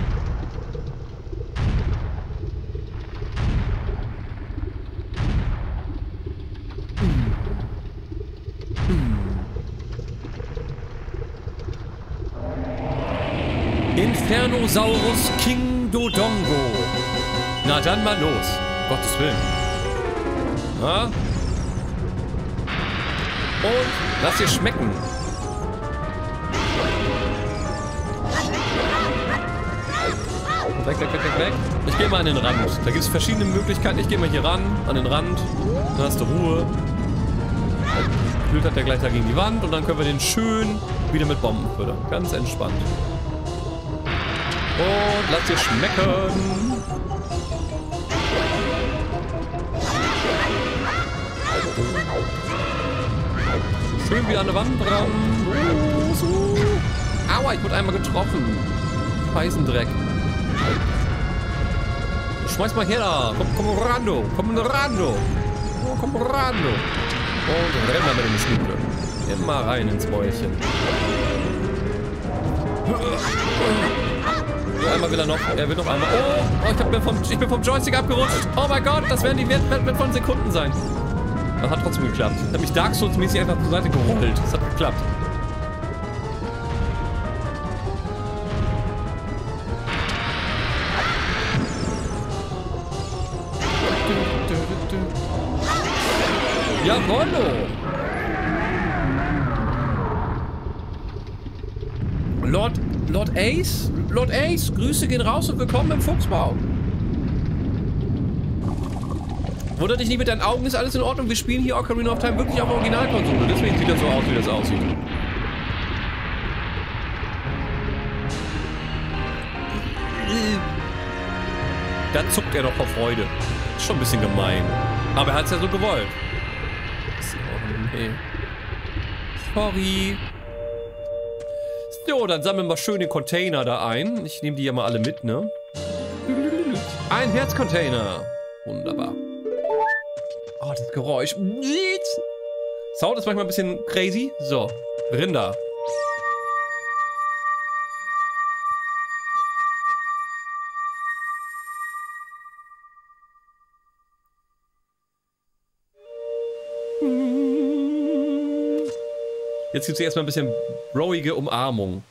Infernosaurus King Dodongo. Na dann mal los. Gottes Willen. Na? Und lass dir schmecken. Weg, weg, weg, weg, weg. Ich gehe mal an den Rand. Da gibt es verschiedene Möglichkeiten. Ich gehe mal hier ran, an den Rand. Dann hast du Ruhe. Blöd hat der gleich da gegen die Wand und dann können wir den schön wieder mit Bomben füttern. Ganz entspannt. Und lass dir schmecken. Schön wieder an der Wand dran. Oh, so. Aua, ich wurde einmal getroffen. Eisendreck. Schmeiß mal her da. Komm, komm, Rando. Komm, Rando. Oh, komm, Rando. Und renn mal mit dem Schnuppe. Immer rein ins Mäulchen. Einmal will er noch. Er will noch einmal. Oh, oh ich, hab mir vom, ich bin vom Joystick abgerutscht. Oh mein Gott, das werden die Wert, Wert von Sekunden sein. Das hat trotzdem geklappt. Ich habe mich Dark Souls-mäßig einfach zur Seite gerollt. Das hat geklappt. Jawollo! Lord, Lord Ace? Lord Ace, Grüße gehen raus und willkommen im Fuchsbau. Wunder dich nicht, mit deinen Augen ist alles in Ordnung. Wir spielen hier Ocarina of Time wirklich auf der Originalkonsole. Deswegen sieht das so aus, wie das aussieht. Da zuckt er doch vor Freude. Ist schon ein bisschen gemein. Aber er hat es ja so gewollt. Oh, nee. Sorry. So, dann sammeln wir schön den Container da ein. Ich nehme die ja mal alle mit, ne? Ein Herzcontainer. Wunderbar. Oh, das Geräusch. Sound ist manchmal ein bisschen crazy. So, Rinder. Jetzt gibt es erstmal ein bisschen broige Umarmung.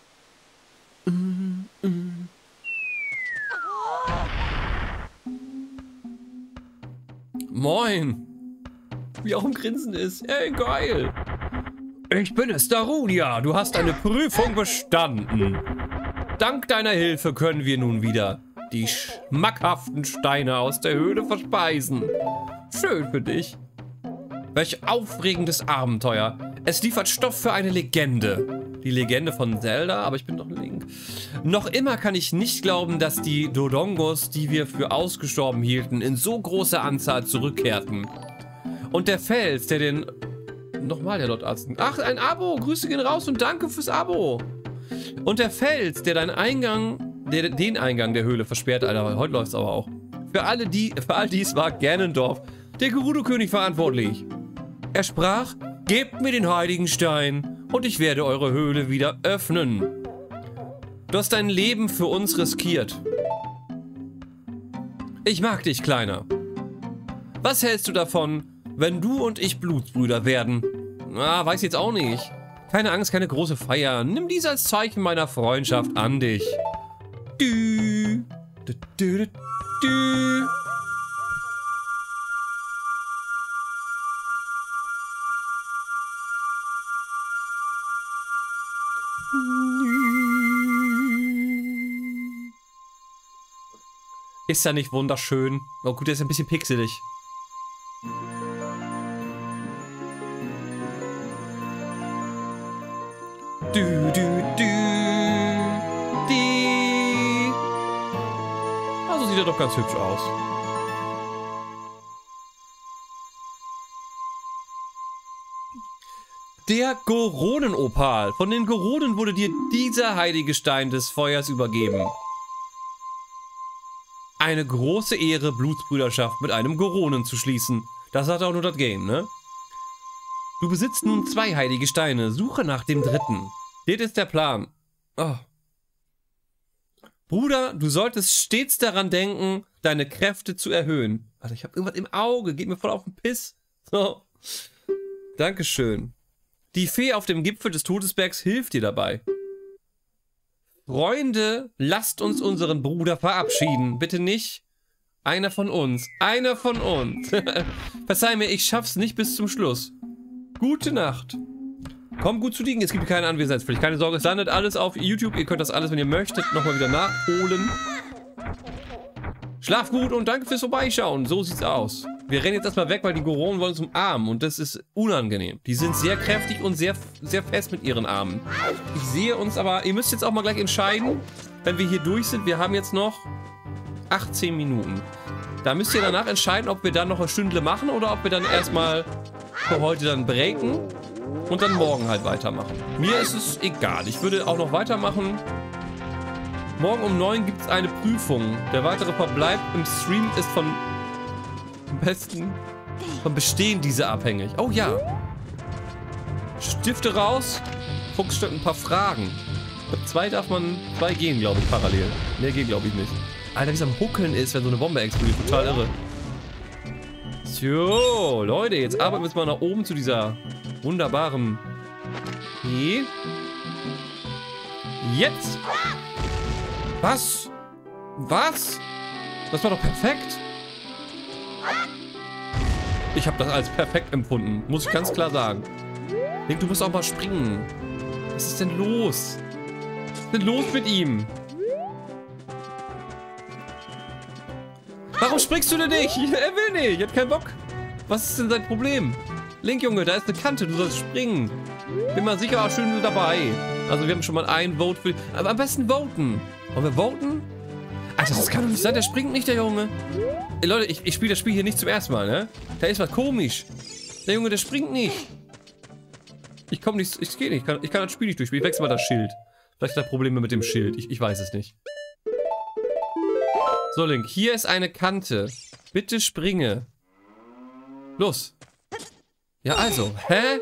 Moin. Wie auch im Grinsen ist. Ey, geil. Ich bin es, Darunia. Du hast eine Prüfung bestanden. Dank deiner Hilfe können wir nun wieder die schmackhaften Steine aus der Höhle verspeisen. Schön für dich. Welch aufregendes Abenteuer. Es liefert Stoff für eine Legende. Die Legende von Zelda, aber ich bin doch ein Link. Noch immer kann ich nicht glauben, dass die Dodongos, die wir für ausgestorben hielten, in so großer Anzahl zurückkehrten. Und der Fels, der den... Nochmal der Lord Arzt. Ach, ein Abo. Grüße gehen raus und danke fürs Abo. Und der Fels, der deinen Eingang... Der, den Eingang der Höhle versperrt, Alter. Heute läuft's aber auch. Für alle die... Für all dies war Ganondorf, der Gerudo-König, verantwortlich. Er sprach... Gebt mir den heiligen Stein und ich werde eure Höhle wieder öffnen. Du hast dein Leben für uns riskiert. Ich mag dich, Kleiner. Was hältst du davon, wenn du und ich Blutsbrüder werden? Ah, weiß jetzt auch nicht. Keine Angst, keine große Feier. Nimm dies als Zeichen meiner Freundschaft an dich. Dü. Dü, dü, dü, dü. Ist ja nicht wunderschön. Oh gut, der ist ein bisschen pixelig. Du, du, du, die. Also sieht er doch ganz hübsch aus. Der Goronen-Opal. Von den Goronen wurde dir dieser heilige Stein des Feuers übergeben. Eine große Ehre, Blutsbrüderschaft mit einem Goronen zu schließen. Das hat auch nur das Game, ne? Du besitzt nun zwei heilige Steine. Suche nach dem dritten. Das ist der Plan. Oh. Bruder, du solltest stets daran denken, deine Kräfte zu erhöhen. Warte, ich habe irgendwas im Auge. Geht mir voll auf den Piss. So. Dankeschön. Die Fee auf dem Gipfel des Todesbergs hilft dir dabei. Freunde, lasst uns unseren Bruder verabschieden. Bitte nicht. Einer von uns. Einer von uns. Verzeih mir, ich schaff's nicht bis zum Schluss. Gute Nacht. Kommt gut zu liegen, es gibt keine Anwesenheitspflicht. Keine Sorge, es landet alles auf YouTube. Ihr könnt das alles, wenn ihr möchtet, nochmal wieder nachholen. Schlaf gut und danke fürs Vorbeischauen. So sieht's aus. Wir rennen jetzt erstmal weg, weil die Goronen wollen uns umarmen. Und das ist unangenehm. Die sind sehr kräftig und sehr, sehr fest mit ihren Armen. Ich sehe uns aber... Ihr müsst jetzt auch mal gleich entscheiden, wenn wir hier durch sind. Wir haben jetzt noch achtzehn Minuten. Da müsst ihr danach entscheiden, ob wir dann noch eine Stündle machen oder ob wir dann erstmal für heute dann breaken und dann morgen halt weitermachen. Mir ist es egal. Ich würde auch noch weitermachen. Morgen um neun gibt es eine Prüfung. Der weitere Verbleib im Stream ist von... Am besten vom Bestehen dieser abhängig. Oh ja. Stifte raus. Fuchs stellt ein paar Fragen. Mit zwei darf man... Zwei gehen, glaube ich, parallel. Mehr geht, glaube ich, nicht. Alter, wie es am Huckeln ist, wenn so eine Bombe explodiert. Total irre. So, Leute, jetzt arbeiten wir jetzt mal nach oben zu dieser wunderbaren... Hey. Jetzt! Was? Was? Das war doch perfekt. Ich habe das als perfekt empfunden. Muss ich ganz klar sagen. Link, du musst auch mal springen. Was ist denn los? Was ist denn los mit ihm? Warum springst du denn nicht? Er will nicht. Er hat keinen Bock. Was ist denn sein Problem? Link, Junge, da ist eine Kante. Du sollst springen. Bin mal sicher, schön dabei. Also wir haben schon mal ein Vote für... Aber am besten voten. Wollen wir voten? Alter, das kann doch nicht sein. Der springt nicht, der Junge. Ey, Leute, ich, ich spiele das Spiel hier nicht zum ersten Mal, ne? Da ist was komisch. Der Junge, der springt nicht. Ich komme nicht... Ich gehe nicht. Ich kann, ich kann das Spiel nicht durchspielen. Ich wechsle mal das Schild. Vielleicht hat er Probleme mit dem Schild. Ich, ich weiß es nicht. So, Link. Hier ist eine Kante. Bitte springe. Los. Ja, also. Hä?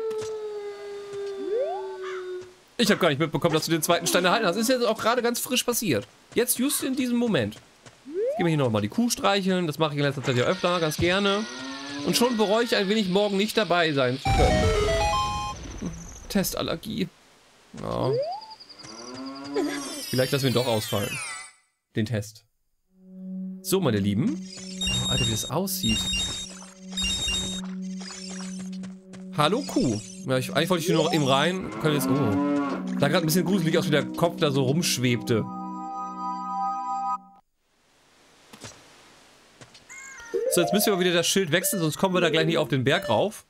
Ich habe gar nicht mitbekommen, dass du den zweiten Stein erhalten hast. Das ist jetzt auch gerade ganz frisch passiert. Jetzt, just in diesem Moment. Jetzt gehen wir hier nochmal die Kuh streicheln. Das mache ich in letzter Zeit ja öfter, ganz gerne. Und schon bereue ich ein wenig, morgen nicht dabei sein zu können. Testallergie. Ja. Vielleicht lassen wir ihn doch ausfallen. Den Test. So, meine Lieben. Oh, Alter, wie das aussieht. Hallo, Kuh. Ja, ich, eigentlich wollte ich hier noch eben rein. Können jetzt... Oh. Sah gerade ein bisschen gruselig aus, wie der Kopf da so rumschwebte. So, jetzt müssen wir wieder das Schild wechseln, sonst kommen wir da gleich nicht auf den Berg rauf.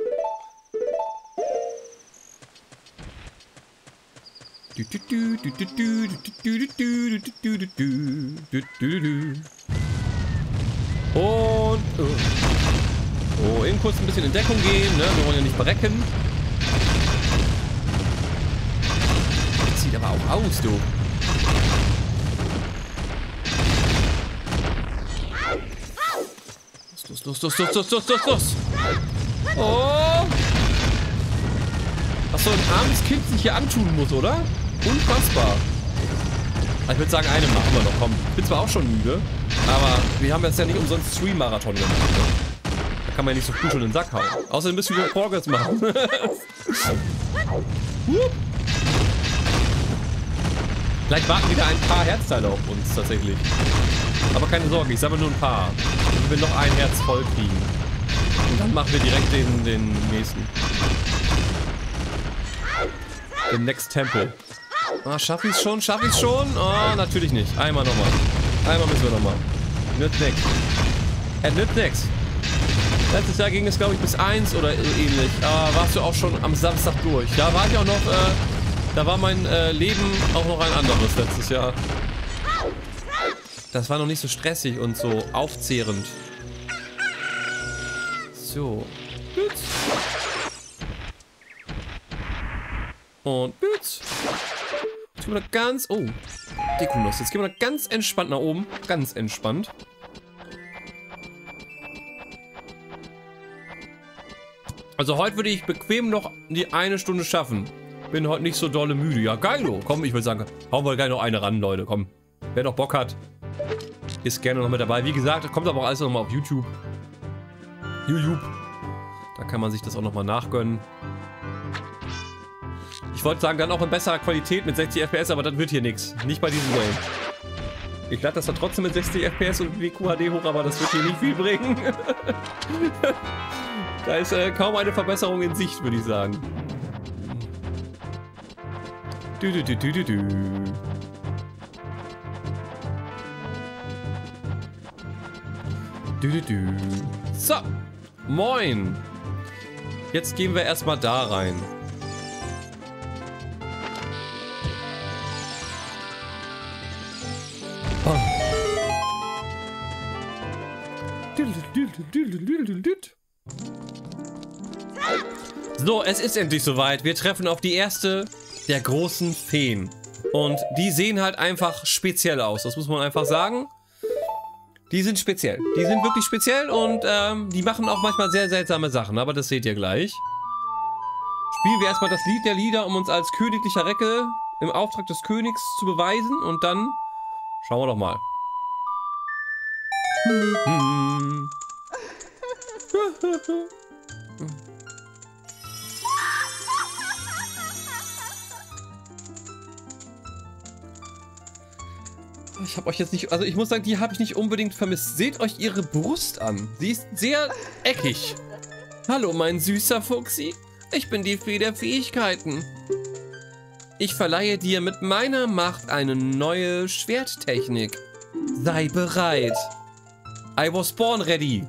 Und... Oh, eben kurz ein bisschen in Deckung gehen, ne? Wir wollen ja nicht verrecken. Das sieht aber auch aus, du. Los, los, los, los, los, los, los, los. Oh. Was so ein armes Kind sich hier antun muss, oder? Unfassbar. Ich würde sagen, eine machen wir noch. Komm, ich bin zwar auch schon müde, aber wir haben jetzt ja nicht umsonst Stream-Marathon gemacht. Ne? Da kann man ja nicht so gut schon in den Sack hauen. Außerdem müssen wir Progress machen. Vielleicht warten wieder ein paar Herzteile auf uns, tatsächlich. Aber keine Sorge, ich sammle nur ein paar. Ich will noch ein Herz voll kriegen. Und dann machen wir direkt den, den nächsten. Den Next Tempo. Ah, schaff ich's schon? Schaff ich's schon? Oh, natürlich nicht. Einmal nochmal. Einmal müssen wir nochmal. Nützt nix. Er nützt nix. Letztes Jahr ging es, glaube ich, bis eins oder ähnlich. Ah, warst du auch schon am Samstag durch. Da war ich auch noch, äh, da war mein äh, Leben auch noch ein anderes letztes Jahr. Das war noch nicht so stressig und so aufzehrend. So. Bütz. Und Bütz. Jetzt gehen wir da ganz... Oh. Dekunos. Jetzt gehen wir da ganz entspannt nach oben. Ganz entspannt. Also heute würde ich bequem noch die eine Stunde schaffen. Bin heute nicht so dolle müde. Ja, geilo. Komm, ich würde sagen, hauen wir gleich noch eine ran, Leute. Komm. Wer noch Bock hat, ist gerne noch mit dabei. Wie gesagt, kommt aber auch alles nochmal auf YouTube. YouTube. Da kann man sich das auch nochmal nachgönnen. Ich wollte sagen, dann auch in besserer Qualität mit sechzig F P S, aber das wird hier nichts. Nicht bei diesem Game. Ich lade das dann trotzdem mit sechzig F P S und W Q H D hoch, aber das wird hier nicht viel bringen. Da ist äh, kaum eine Verbesserung in Sicht, würde ich sagen. Du, du, du, du, du, du. Du, du, du. So. Moin. Jetzt gehen wir erstmal da rein. Oh. So, es ist endlich soweit. Wir treffen auf die erste der großen Feen. Und die sehen halt einfach speziell aus. Das muss man einfach sagen. Die sind speziell. Die sind wirklich speziell und ähm, die machen auch manchmal sehr seltsame Sachen. Aber das seht ihr gleich. Spielen wir erstmal das Lied der Lieder, um uns als königlicher Recke im Auftrag des Königs zu beweisen. Und dann schauen wir doch mal. Hm. Ich habe euch jetzt nicht... Also ich muss sagen, die habe ich nicht unbedingt vermisst. Seht euch ihre Brust an. Sie ist sehr eckig. Hallo, mein süßer Fuchsi. Ich bin die Fee der Fähigkeiten. Ich verleihe dir mit meiner Macht eine neue Schwerttechnik. Sei bereit. I was born ready.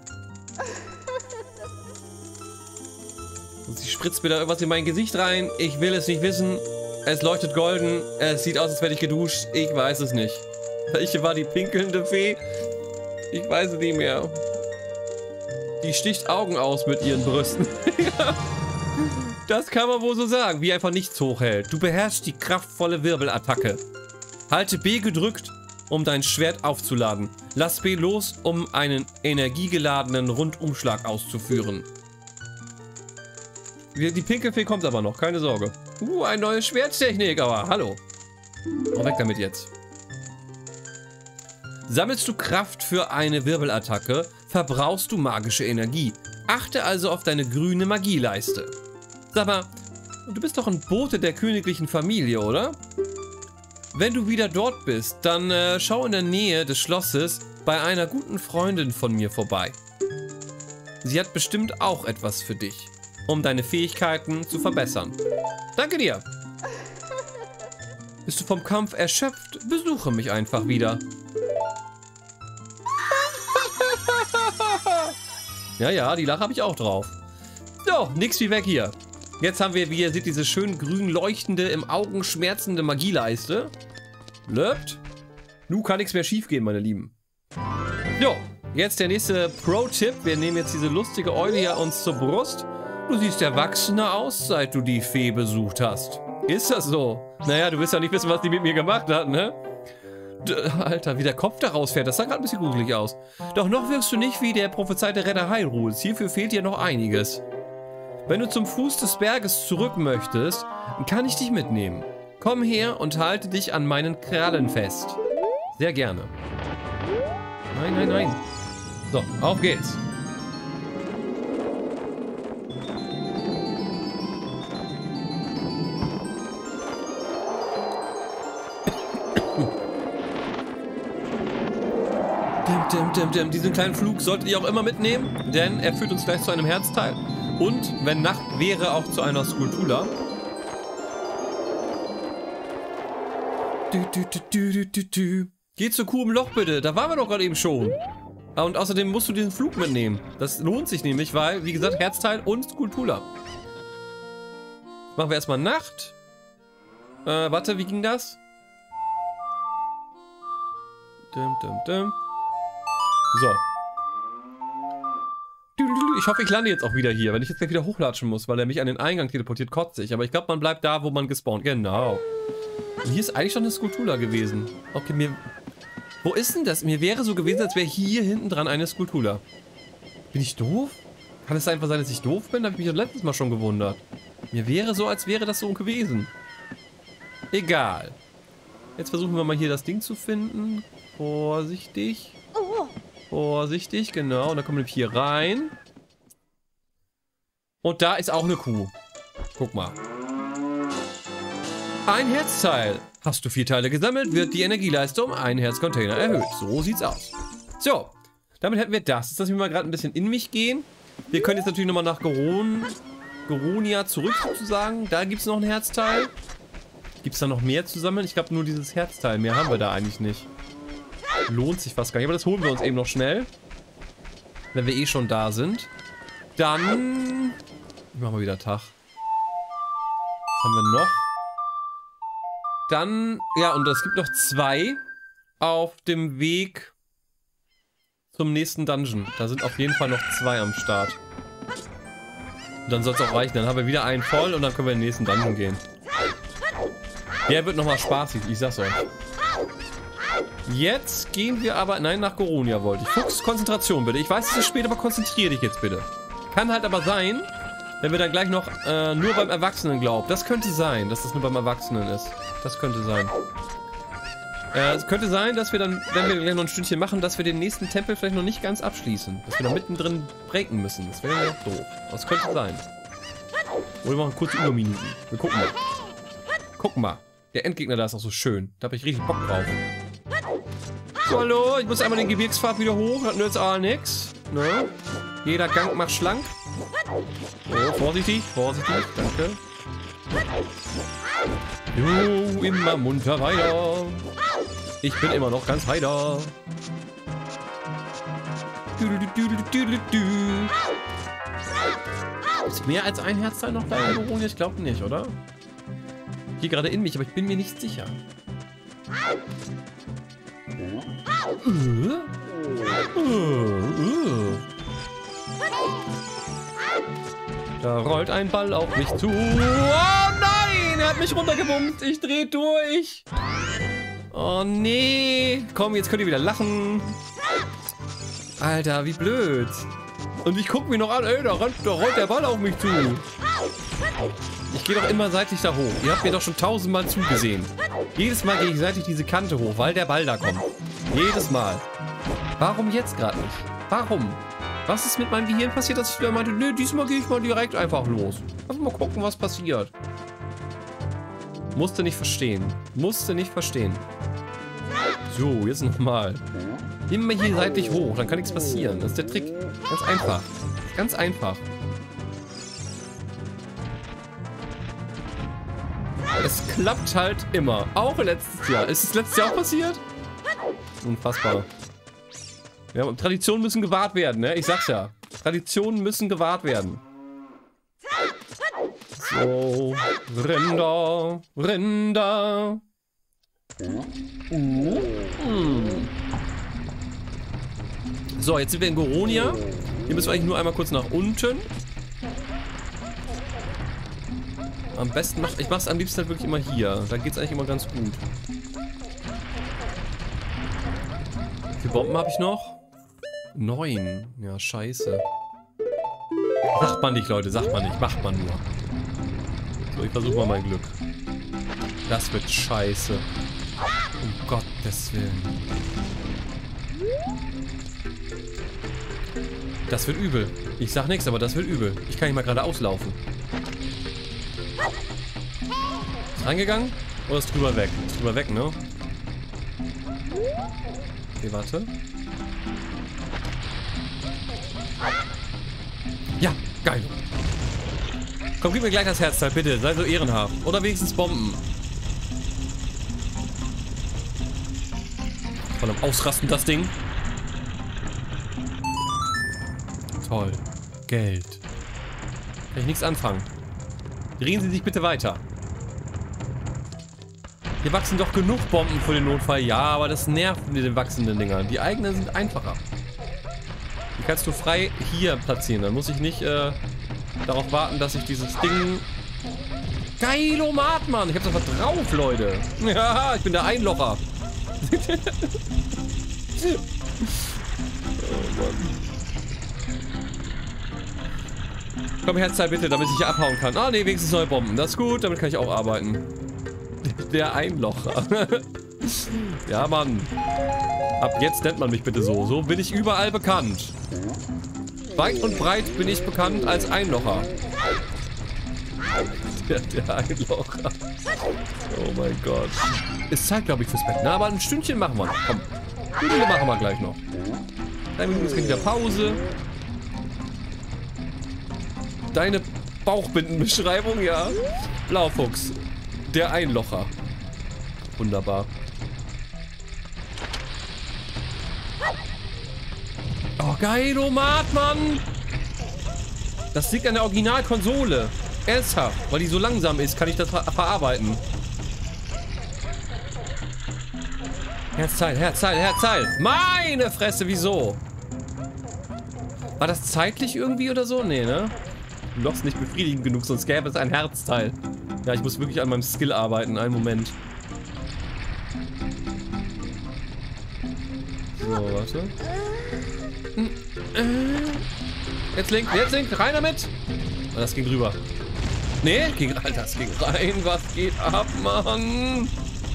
Und sie spritzt mir da irgendwas in mein Gesicht rein. Ich will es nicht wissen. Es leuchtet golden. Es sieht aus, als wäre ich geduscht. Ich weiß es nicht. Welche war die pinkelnde Fee? Ich weiß es nicht mehr. Die sticht Augen aus mit ihren Brüsten. Das kann man wohl so sagen, wie einfach nichts hochhält. Du beherrschst die kraftvolle Wirbelattacke. Halte B gedrückt, um dein Schwert aufzuladen. Lass B los, um einen energiegeladenen Rundumschlag auszuführen. Die Pinkelfee kommt aber noch, keine Sorge. Uh, eine neue Schwerttechnik, aber hallo. Oh, weg damit jetzt. Sammelst du Kraft für eine Wirbelattacke, verbrauchst du magische Energie. Achte also auf deine grüne Magieleiste. Sag mal, du bist doch ein Bote der königlichen Familie, oder? Wenn du wieder dort bist, dann äh, schau in der Nähe des Schlosses bei einer guten Freundin von mir vorbei. Sie hat bestimmt auch etwas für dich, um deine Fähigkeiten zu verbessern. Danke dir. Bist du vom Kampf erschöpft? Besuche mich einfach wieder. Ja, ja, die Lache habe ich auch drauf. So, nix wie weg hier. Jetzt haben wir, wie ihr seht, diese schön grün leuchtende, im Augen schmerzende Magieleiste. Löbt. Nun kann nichts mehr schief gehen, meine Lieben. Jo, jetzt der nächste Pro-Tipp. Wir nehmen jetzt diese lustige Eule hier uns zur Brust. Du siehst erwachsener aus, seit du die Fee besucht hast. Ist das so? Naja, du willst ja nicht wissen, was die mit mir gemacht hat, ne? Alter, wie der Kopf da rausfährt, das sah gerade ein bisschen gruselig aus. Doch noch wirkst du nicht wie der prophezeite Retter Hyrule. Hierfür fehlt dir noch einiges. Wenn du zum Fuß des Berges zurück möchtest, kann ich dich mitnehmen. Komm her und halte dich an meinen Krallen fest. Sehr gerne. Nein, nein, nein. So, auf geht's. Dim, dim, dim, dim. Diesen kleinen Flug solltet ihr auch immer mitnehmen, denn er führt uns gleich zu einem Herzteil. Und, wenn Nacht wäre, auch zu einer Skulptura. Du, du, du, du, du, du, du. Geh zur Kuh im Loch bitte, da waren wir doch gerade eben schon. Und außerdem musst du diesen Flug mitnehmen. Das lohnt sich nämlich, weil, wie gesagt, Herzteil und Skulptura. Machen wir erstmal Nacht. Äh, warte, wie ging das? Dim, dim, dim. So. Ich hoffe, ich lande jetzt auch wieder hier. Wenn ich jetzt gleich wieder hochlatschen muss, weil er mich an den Eingang teleportiert, kotze ich. Aber ich glaube, man bleibt da, wo man gespawnt. Genau. Und hier ist eigentlich schon eine Skulptura gewesen. Okay, mir... Wo ist denn das? Mir wäre so gewesen, als wäre hier hinten dran eine Skulptura. Bin ich doof? Kann es einfach sein, dass ich doof bin? Da habe ich mich das letztes Mal schon gewundert. Mir wäre so, als wäre das so gewesen. Egal. Jetzt versuchen wir mal hier das Ding zu finden. Vorsichtig. Vorsichtig, genau. Und dann kommen wir hier rein. Und da ist auch eine Kuh. Guck mal. Ein Herzteil. Hast du vier Teile gesammelt, wird die Energieleistung um einen Herzcontainer erhöht. So sieht's aus. So, damit hätten wir das. Jetzt lassen wir mal gerade ein bisschen in mich gehen. Wir können jetzt natürlich nochmal nach Goron, Goronia zurück sozusagen. Da gibt es noch ein Herzteil. Gibt es da noch mehr zu sammeln? Ich glaube nur dieses Herzteil. Mehr haben wir da eigentlich nicht. Lohnt sich fast gar nicht. Aber das holen wir uns eben noch schnell. Wenn wir eh schon da sind. Dann... Machen wir wieder Tag. Was haben wir noch? Dann... Ja, und es gibt noch zwei auf dem Weg zum nächsten Dungeon. Da sind auf jeden Fall noch zwei am Start. Und dann soll es auch reichen. Dann haben wir wieder einen voll und dann können wir in den nächsten Dungeon gehen. Der wird nochmal spaßig, ich sag's euch. Jetzt gehen wir aber... Nein, nach Goronia wollte ich. Fuchs, Konzentration bitte. Ich weiß, es ist spät, aber konzentriere dich jetzt bitte. Kann halt aber sein, wenn wir dann gleich noch äh, nur beim Erwachsenen glauben. Das könnte sein, dass das nur beim Erwachsenen ist. Das könnte sein. Äh, es könnte sein, dass wir dann, wenn wir gleich noch ein Stündchen machen, dass wir den nächsten Tempel vielleicht noch nicht ganz abschließen. Dass wir da mittendrin breaken müssen. Das wäre ja doof. Das könnte sein. Oder wir machen kurze Überminuten. Wir gucken mal. Gucken mal. Der Endgegner da ist auch so schön. Da habe ich richtig Bock drauf. So, hallo, ich muss einmal den Gebirgspfad wieder hoch. Das nützt auch nichts. Ne? Jeder Gang macht schlank. Oh, vorsichtig, vorsichtig, danke. Jo, immer munter weiter. Ich bin immer noch ganz heiter. Ist mehr als ein Herzteil noch da in Goronia? Ich glaube nicht, oder? Ich gehe gerade in mich, aber ich bin mir nicht sicher. Uh, uh, uh. Da rollt ein Ball auf mich zu. Oh nein, er hat mich runtergebumst. Ich dreh durch. Oh nee. Komm, jetzt könnt ihr wieder lachen. Alter, wie blöd. Und ich guck mir noch an, ey, da, rollt, da rollt der Ball auf mich zu. Ich gehe doch immer seitlich da hoch. Ihr habt mir doch schon tausendmal zugesehen. Jedes Mal gehe ich seitlich diese Kante hoch, weil der Ball da kommt. Jedes Mal. Warum jetzt gerade nicht? Warum? Was ist mit meinem Gehirn passiert, dass ich wieder meinte, nö, diesmal gehe ich mal direkt einfach los. Lass mal gucken, was passiert. Musste nicht verstehen. Musste nicht verstehen. So, jetzt nochmal. Immer hier seitlich hoch, dann kann nichts passieren. Das ist der Trick. Ganz einfach. Ganz einfach. Es klappt halt immer. Auch letztes Jahr. Ist es letztes Jahr auch passiert? Unfassbar. Ja, Traditionen müssen gewahrt werden, ne? Ich sag's ja. Traditionen müssen gewahrt werden. So. Rinder. Rinder. Uh. Mm. So, jetzt sind wir in Goronia. Hier müssen wir eigentlich nur einmal kurz nach unten. Am besten mach ich mach's am liebsten halt wirklich immer hier. Da geht's eigentlich immer ganz gut. Wie viele Bomben habe ich noch? Neun. Ja, scheiße. Sagt man nicht, Leute, sagt man nicht. Macht man nur. So, ich versuche mal mein Glück. Das wird scheiße. Um Gottes Willen. Das wird übel. Ich sag nichts, aber das wird übel. Ich kann nicht mal gerade auslaufen. Ist reingegangen? Oder ist drüber weg? Ist drüber weg, ne? Okay, warte. Ja, geil. Komm, gib mir gleich das Herzteil, bitte. Sei so ehrenhaft. Oder wenigstens Bomben. Voll am Ausrasten, das Ding. Toll. Geld. Kann ich nichts anfangen. Drehen Sie sich bitte weiter. Hier wachsen doch genug Bomben für den Notfall. Ja, aber das nervt mit den wachsenden Dingern. Die eigenen sind einfacher. Die kannst du frei hier platzieren. Dann muss ich nicht äh, darauf warten, dass ich dieses Ding... Geilomat, Mann! Ich hab das was drauf, Leute. Ja, ich bin der Einlocher. Oh Mann. Komm, Herzteil bitte, damit ich hier abhauen kann. Ah, ne, wenigstens neue Bomben. Das ist gut, damit kann ich auch arbeiten. Der Einlocher. Ja, Mann. Ab jetzt nennt man mich bitte so. So bin ich überall bekannt. Weit und breit bin ich bekannt als Einlocher. Der, der Einlocher. Oh mein Gott. Ist Zeit, glaube ich, fürs Bett. Na, aber ein Stündchen machen wir noch. Komm. Stündchen machen wir gleich noch. Drei Minuten ist wieder Pause. Deine Bauchbindenbeschreibung, ja. Blaufuchs. Der Einlocher. Wunderbar. Oh, Geilomat, Mann! Das liegt an der Originalkonsole. Ernsthaft, weil die so langsam ist, kann ich das ver verarbeiten. Herzteil, Herzteil, Herzteil. Meine Fresse, wieso? War das zeitlich irgendwie oder so? Nee, ne? Noch ist nicht befriedigend genug, sonst gäbe es ein Herzteil. Ja, ich muss wirklich an meinem Skill arbeiten. Einen Moment. So, warte. Jetzt link, jetzt link, rein damit! Oh, das ging drüber. Nee, ging, Alter, das ging rein. Was geht ab, Mann?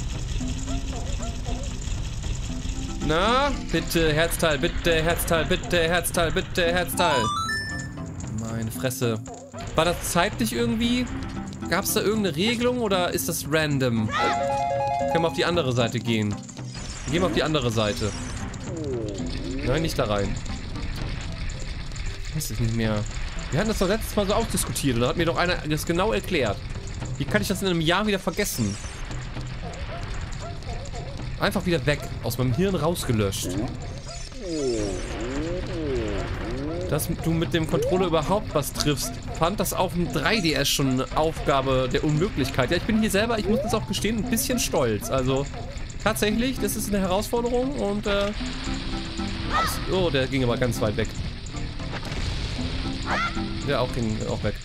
Na, bitte, Herzteil, bitte, Herzteil, bitte, Herzteil, bitte, Herzteil. Meine Fresse. War das zeitlich irgendwie? Gab es da irgendeine Regelung oder ist das random? Können wir auf die andere Seite gehen? Gehen wir auf die andere Seite. Nein, nicht da rein. Ich weiß es nicht mehr. Wir hatten das doch letztes Mal so ausdiskutiert und da hat mir doch einer das genau erklärt. Wie kann ich das in einem Jahr wieder vergessen? Einfach wieder weg. Aus meinem Hirn rausgelöscht. Dass du mit dem Controller überhaupt was triffst, fand das auf dem drei D S schon eine Aufgabe der Unmöglichkeit. Ja, ich bin hier selber, ich muss das auch gestehen, ein bisschen stolz. Also, tatsächlich, das ist eine Herausforderung und, äh... oh, der ging aber ganz weit weg. Der auch ging auch weg.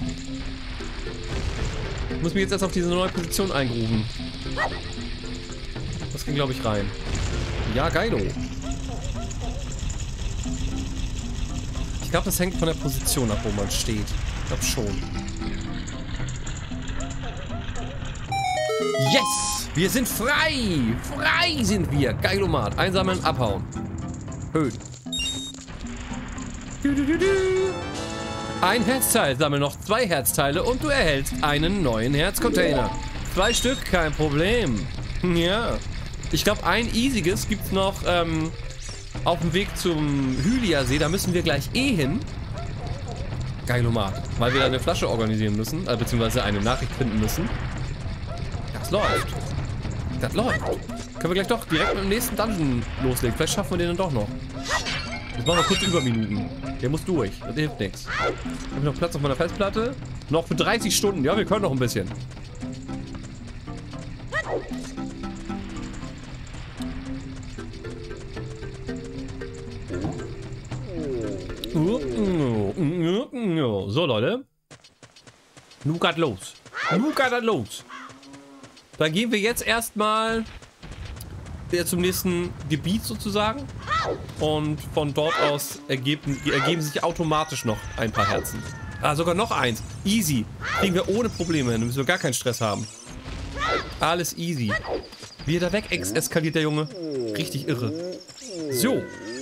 Ich muss mich jetzt erst auf diese neue Position eingrooven. Das ging, glaube ich, rein. Ja, geilo. Ich glaube, das hängt von der Position ab, wo man steht. Ich glaube schon. Yes! Wir sind frei! Frei sind wir! Geilomat. Einsammeln, abhauen. Höhen. Du, du, du, du. Ein Herzteil. Sammel noch zwei Herzteile und du erhältst einen neuen Herzcontainer. Zwei Stück, kein Problem. Ja. Ich glaube, ein easiges gibt es noch ähm, auf dem Weg zum Hylia-See. Da müssen wir gleich eh hin. Geilomat. Weil wir da eine Flasche organisieren müssen. Äh, beziehungsweise eine Nachricht finden müssen. Das läuft. Das läuft. Können wir gleich doch direkt mit dem nächsten Dungeon loslegen. Vielleicht schaffen wir den dann doch noch. Jetzt machen wir kurz Überminuten. Der muss durch. Das hilft nichts. Habe ich noch Platz auf meiner Festplatte? Noch für dreißig Stunden. Ja, wir können noch ein bisschen. So, Leute. Nun geht los. Nun geht los. Dann gehen wir jetzt erstmal zum nächsten Gebiet sozusagen. Und von dort aus ergeben, ergeben sich automatisch noch ein paar Herzen. Ah, sogar noch eins. Easy. Kriegen wir ohne Probleme hin. Da müssen wir gar keinen Stress haben. Alles easy. Wie er da weg ex eskaliert, der Junge. Richtig irre. So.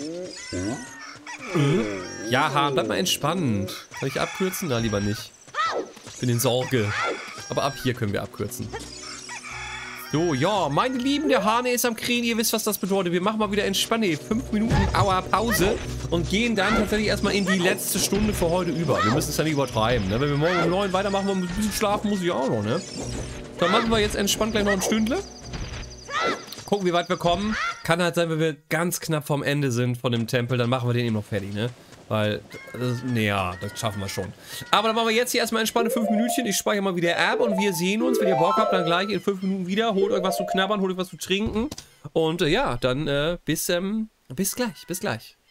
Ja, Hahn, bleib mal entspannt. Soll ich abkürzen? Na, lieber nicht. Bin in Sorge. Aber ab hier können wir abkürzen. So, ja, meine Lieben, der Hahn ist am Krähen. Ihr wisst, was das bedeutet. Wir machen mal wieder Entspanne. Fünf Minuten Aua Pause. Und gehen dann tatsächlich erstmal in die letzte Stunde für heute über. Wir müssen es ja nicht übertreiben, ne? Wenn wir morgen um neun weitermachen und ein bisschen schlafen, muss ich auch noch, ne? Dann machen wir jetzt entspannt gleich noch ein Stündle. Gucken, wie weit wir kommen. Kann halt sein, wenn wir ganz knapp vom Ende sind von dem Tempel, dann machen wir den eben noch fertig, ne? Weil, das, nee, ja, das schaffen wir schon. Aber dann machen wir jetzt hier erstmal entspannte fünf Minütchen. Ich speichere mal wieder ab und wir sehen uns, wenn ihr Bock habt, dann gleich in fünf Minuten wieder. Holt euch was zu knabbern, holt euch was zu trinken. Und äh, ja, dann äh, bis, ähm, bis gleich, bis gleich.